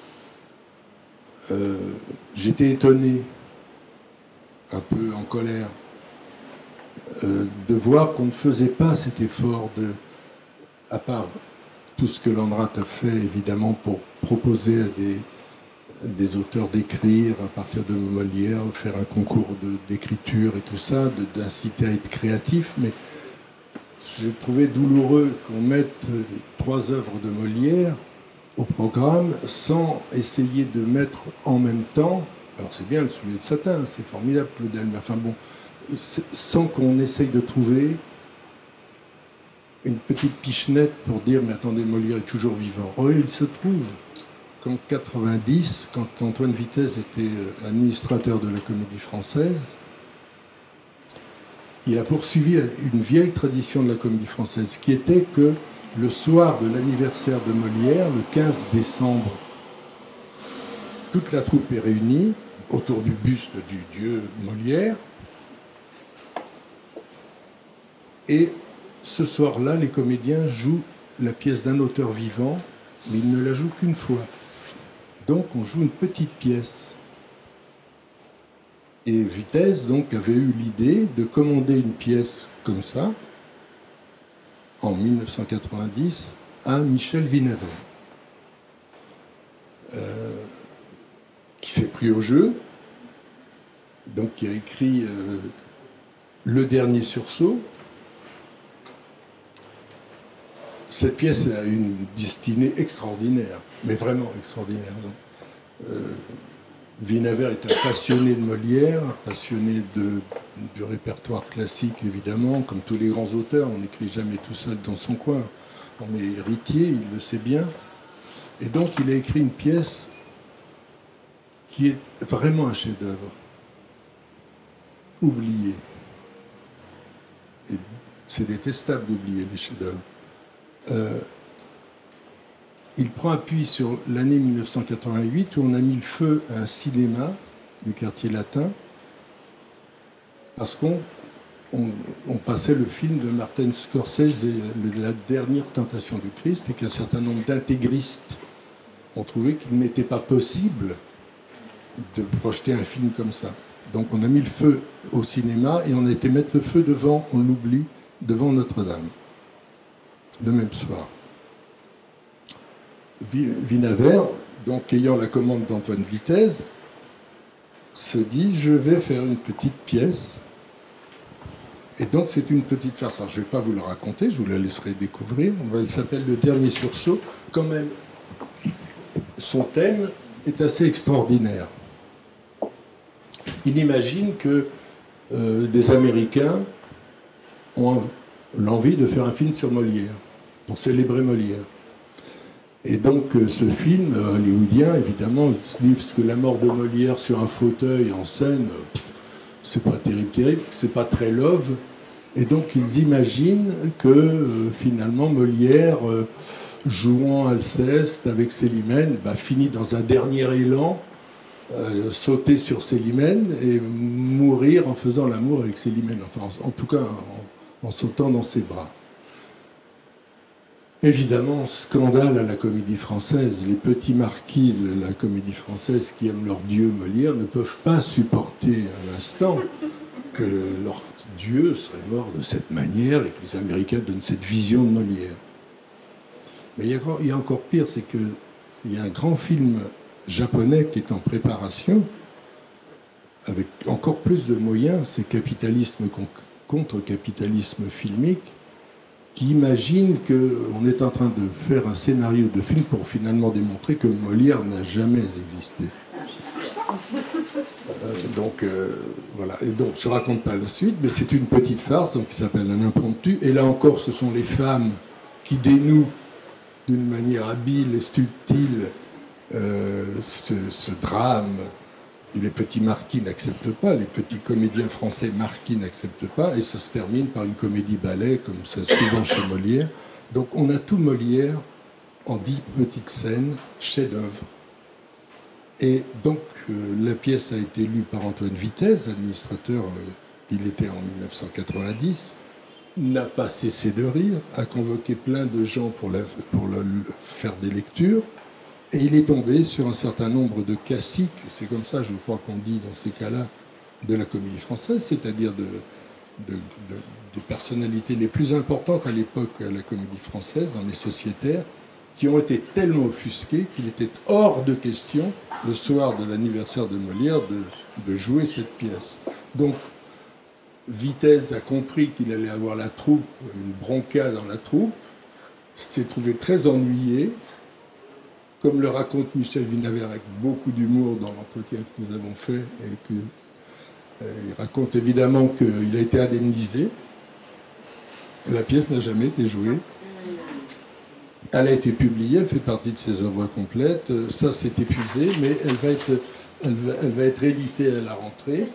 j'étais étonné, un peu en colère, de voir qu'on ne faisait pas cet effort à part tout ce que Landrat a fait évidemment pour proposer à des auteurs d'écrire à partir de Molière, faire un concours d'écriture et tout ça, d'inciter à être créatif, mais j'ai trouvé douloureux qu'on mette 3 œuvres de Molière au programme sans essayer de mettre en même temps, alors c'est bien le soulier de satin, c'est formidable Claudel, mais enfin bon, sans qu'on essaye de trouver une petite pichenette pour dire mais attendez, Molière est toujours vivant. Oh, il se trouve qu'en 90, quand Antoine Vitez était administrateur de la Comédie Française, il a poursuivi une vieille tradition de la Comédie Française, qui était que le soir de l'anniversaire de Molière, le 15 décembre, toute la troupe est réunie autour du buste du dieu Molière. Et ce soir-là, les comédiens jouent la pièce d'un auteur vivant, mais ils ne la jouent qu'une fois. Donc on joue une petite pièce. Et Vitez donc avait eu l'idée de commander une pièce comme ça, en 1990, à Michel Vinaver, qui s'est pris au jeu, donc qui a écrit Le Dernier Sursaut. Cette pièce a une destinée extraordinaire, mais vraiment extraordinaire. Donc, Vinaver est un passionné de Molière, un passionné du répertoire classique, évidemment. Comme tous les grands auteurs, on n'écrit jamais tout seul dans son coin. On est héritier, il le sait bien. Et donc, il a écrit une pièce qui est vraiment un chef-d'œuvre, oublié. Et c'est détestable d'oublier les chefs-d'œuvre. Il prend appui sur l'année 1988 où on a mis le feu à un cinéma du quartier latin parce qu'on passait le film de Martin Scorsese, La Dernière Tentation du Christ, et qu'un certain nombre d'intégristes ont trouvé qu'il n'était pas possible de projeter un film comme ça. Donc on a mis le feu au cinéma et on a été mettre le feu devant, on l'oublie, devant Notre-Dame, le même soir. Vinaver, donc ayant la commande d'Antoine Vitez, se dit je vais faire une petite pièce. Et donc c'est une petite farce. Alors je ne vais pas vous la raconter, je vous la laisserai découvrir. Elle s'appelle Le Dernier Sursaut. Quand même, son thème est assez extraordinaire. Il imagine que des Américains ont l'envie de faire un film sur Molière, pour célébrer Molière. Et donc ce film hollywoodien, évidemment, livre que la mort de Molière sur un fauteuil en scène, c'est pas terrible, c'est pas très love. Et donc ils imaginent que finalement Molière, jouant Alceste avec Célimène, finit dans un dernier élan, sauter sur Célimène et mourir en faisant l'amour avec Célimène, enfin en tout cas en sautant dans ses bras. Évidemment, scandale à la Comédie Française. Les petits marquis de la Comédie Française qui aiment leur dieu Molière ne peuvent pas supporter un instant que leur dieu serait mort de cette manière et que les Américains donnent cette vision de Molière. Mais il y a encore pire, c'est qu'il y a un grand film japonais qui est en préparation, avec encore plus de moyens, c'est Capitalisme contre capitalisme filmique, qui imagine qu'on est en train de faire un scénario de film pour finalement démontrer que Molière n'a jamais existé. Voilà. Et donc, je ne raconte pas la suite, mais c'est une petite farce donc, qui s'appelle Un impromptu. Et là encore, ce sont les femmes qui dénouent d'une manière habile et subtile ce drame. Les petits marquis n'acceptent pas, les petits comédiens français marquis n'acceptent pas, et ça se termine par une comédie-ballet, comme c'est souvent chez Molière. Donc on a tout Molière en 10 petites scènes, chef-d'œuvre. Et donc la pièce a été lue par Antoine Vitesse, administrateur, il était en 1990, n'a pas cessé de rire, a convoqué plein de gens pour faire des lectures. Et il est tombé sur un certain nombre de classiques, c'est comme ça, je crois qu'on dit dans ces cas-là, de la comédie française, c'est-à-dire des personnalités les plus importantes à l'époque à la comédie française, dans les sociétaires, qui ont été tellement offusqués qu'il était hors de question, le soir de l'anniversaire de Molière, de jouer cette pièce. Donc, Vitesse a compris qu'il allait avoir la troupe, une bronca dans la troupe, s'est trouvé très ennuyé, comme le raconte Michel Vinaver avec beaucoup d'humour dans l'entretien que nous avons fait, et il raconte évidemment qu'il a été indemnisé. La pièce n'a jamais été jouée. Elle a été publiée, elle fait partie de ses œuvres complètes. Ça, c'est épuisé, mais elle va être rééditée à la rentrée.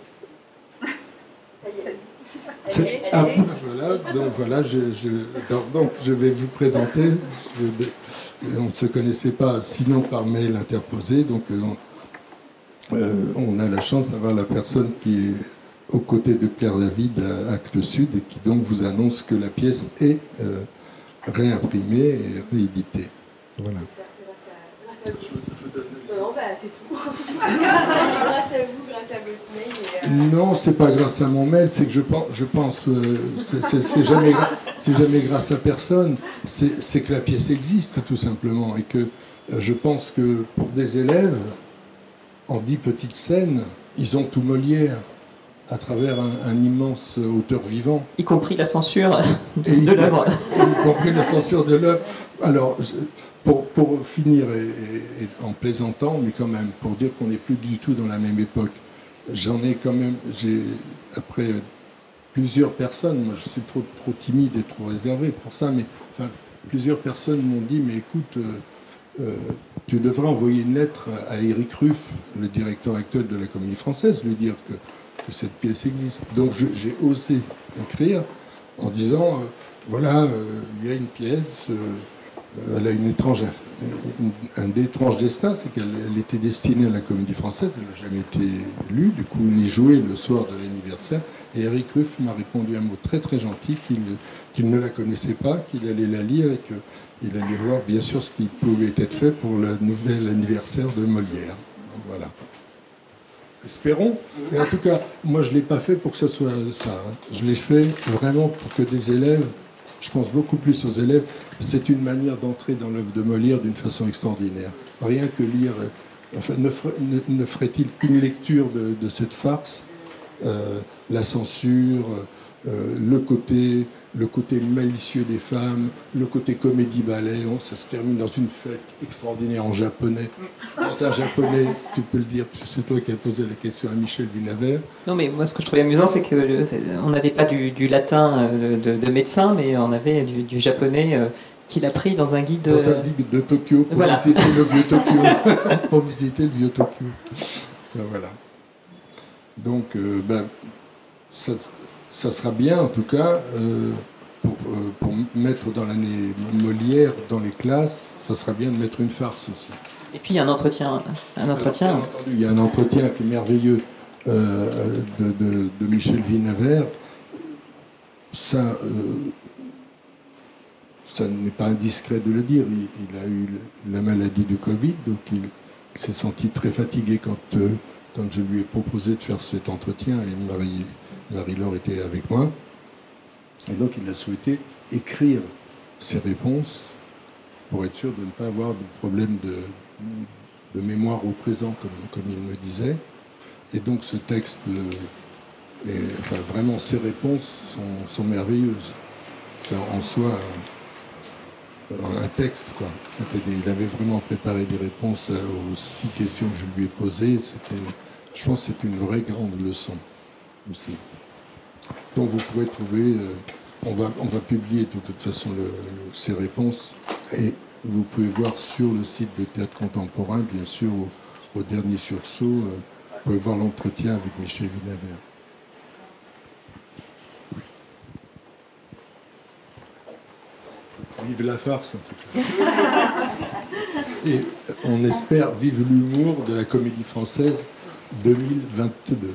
Voilà, donc voilà, donc je vais vous présenter. On ne se connaissait pas, sinon par mail interposé, donc on a la chance d'avoir la personne qui est aux côtés de Claire David à Actes Sud et qui donc vous annonce que la pièce est réimprimée et rééditée. Voilà. Non, bah c'est tout. Grâce à vous, grâce à votre mail. Non, c'est pas grâce à mon mail, c'est que je pense c'est jamais grâce à personne, c'est que la pièce existe tout simplement, et que je pense que pour des élèves, en 10 petites scènes, ils ont tout Molière à travers un immense auteur vivant. Y compris la censure de l'œuvre. Y compris la censure de l'œuvre. Alors, pour finir, et en plaisantant, mais quand même, pour dire qu'on n'est plus du tout dans la même époque, après plusieurs personnes, moi je suis trop timide et trop réservé pour ça, mais enfin, plusieurs personnes m'ont dit, mais écoute, tu devrais envoyer une lettre à Éric Ruff, le directeur actuel de la Comédie Française, lui dire que cette pièce existe. Donc j'ai osé écrire en disant, voilà, il y a une pièce, elle a un étrange destin, c'est qu'elle était destinée à la Comédie Française, elle n'a jamais été lue, du coup ni jouée le soir de l'anniversaire, et Éric Ruff m'a répondu un mot très très gentil, qu'il ne la connaissait pas, qu'il allait la lire et qu'il allait voir bien sûr ce qui pouvait être fait pour le nouvel anniversaire de Molière. Donc, voilà. Espérons. Mais en tout cas, moi je ne l'ai pas fait pour que ce soit ça. Hein. Je l'ai fait vraiment pour que des élèves, je pense beaucoup plus aux élèves, c'est une manière d'entrer dans l'œuvre de Molière d'une façon extraordinaire. Rien que lire, enfin, ne ferait-il qu'une lecture de cette farce, la censure, le côté malicieux des femmes, le côté comédie-ballet, ça se termine dans une fête extraordinaire en japonais. Dans un japonais, tu peux le dire, c'est toi qui as posé la question à Michel Vinaver. Non, mais moi ce que je trouvais amusant, c'est qu'on n'avait pas du latin de médecin, mais on avait du japonais qu'il a pris dans un guide de Tokyo, pour voilà. Visiter le vieux Tokyo. Pour visiter le vieux Tokyo. Ben, voilà. Donc, ça sera bien, en tout cas, pour mettre dans l'année Molière, dans les classes, ça sera bien de mettre une farce aussi. Et puis il y a un entretien. Alors, il y a un entretien qui est merveilleux de Michel Vinaver. Ça n'est pas indiscret de le dire. Il a eu la maladie du Covid, donc il s'est senti très fatigué quand je lui ai proposé de faire cet entretien, et Marie-Laure était avec moi. Et donc il a souhaité écrire ses réponses pour être sûr de ne pas avoir de problème de mémoire au présent, comme il me disait. Et donc ce texte, vraiment ces réponses sont merveilleuses. C'est en soi un texte, quoi. Il avait vraiment préparé des réponses aux 6 questions que je lui ai posées. Je pense que c'est une vraie grande leçon aussi. Donc vous pourrez trouver, on va publier de toute façon ces réponses Et vous pouvez voir sur le site de Théâtre Contemporain, bien sûr, au dernier sursaut, vous pouvez voir l'entretien avec Michel Vinaver. Vive la farce, en tout cas. Et on espère vive l'humour de la Comédie Française 2022.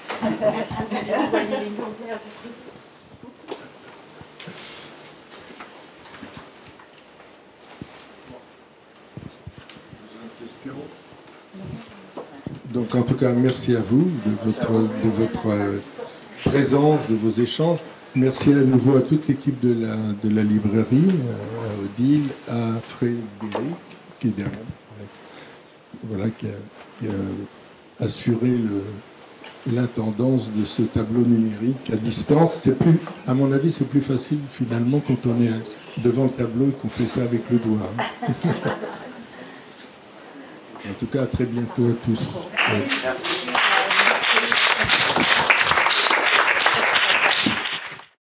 Donc en tout cas, merci à vous de votre présence, de vos échanges. Merci à nouveau à toute l'équipe de la librairie, à Odile, à Frédéric, qui est derrière, voilà, qui a assuré l'intendance de ce tableau numérique à distance. C'est plus, à mon avis, c'est plus facile finalement quand on est devant le tableau et qu'on fait ça avec le doigt. En tout cas, à très bientôt à tous. Ouais.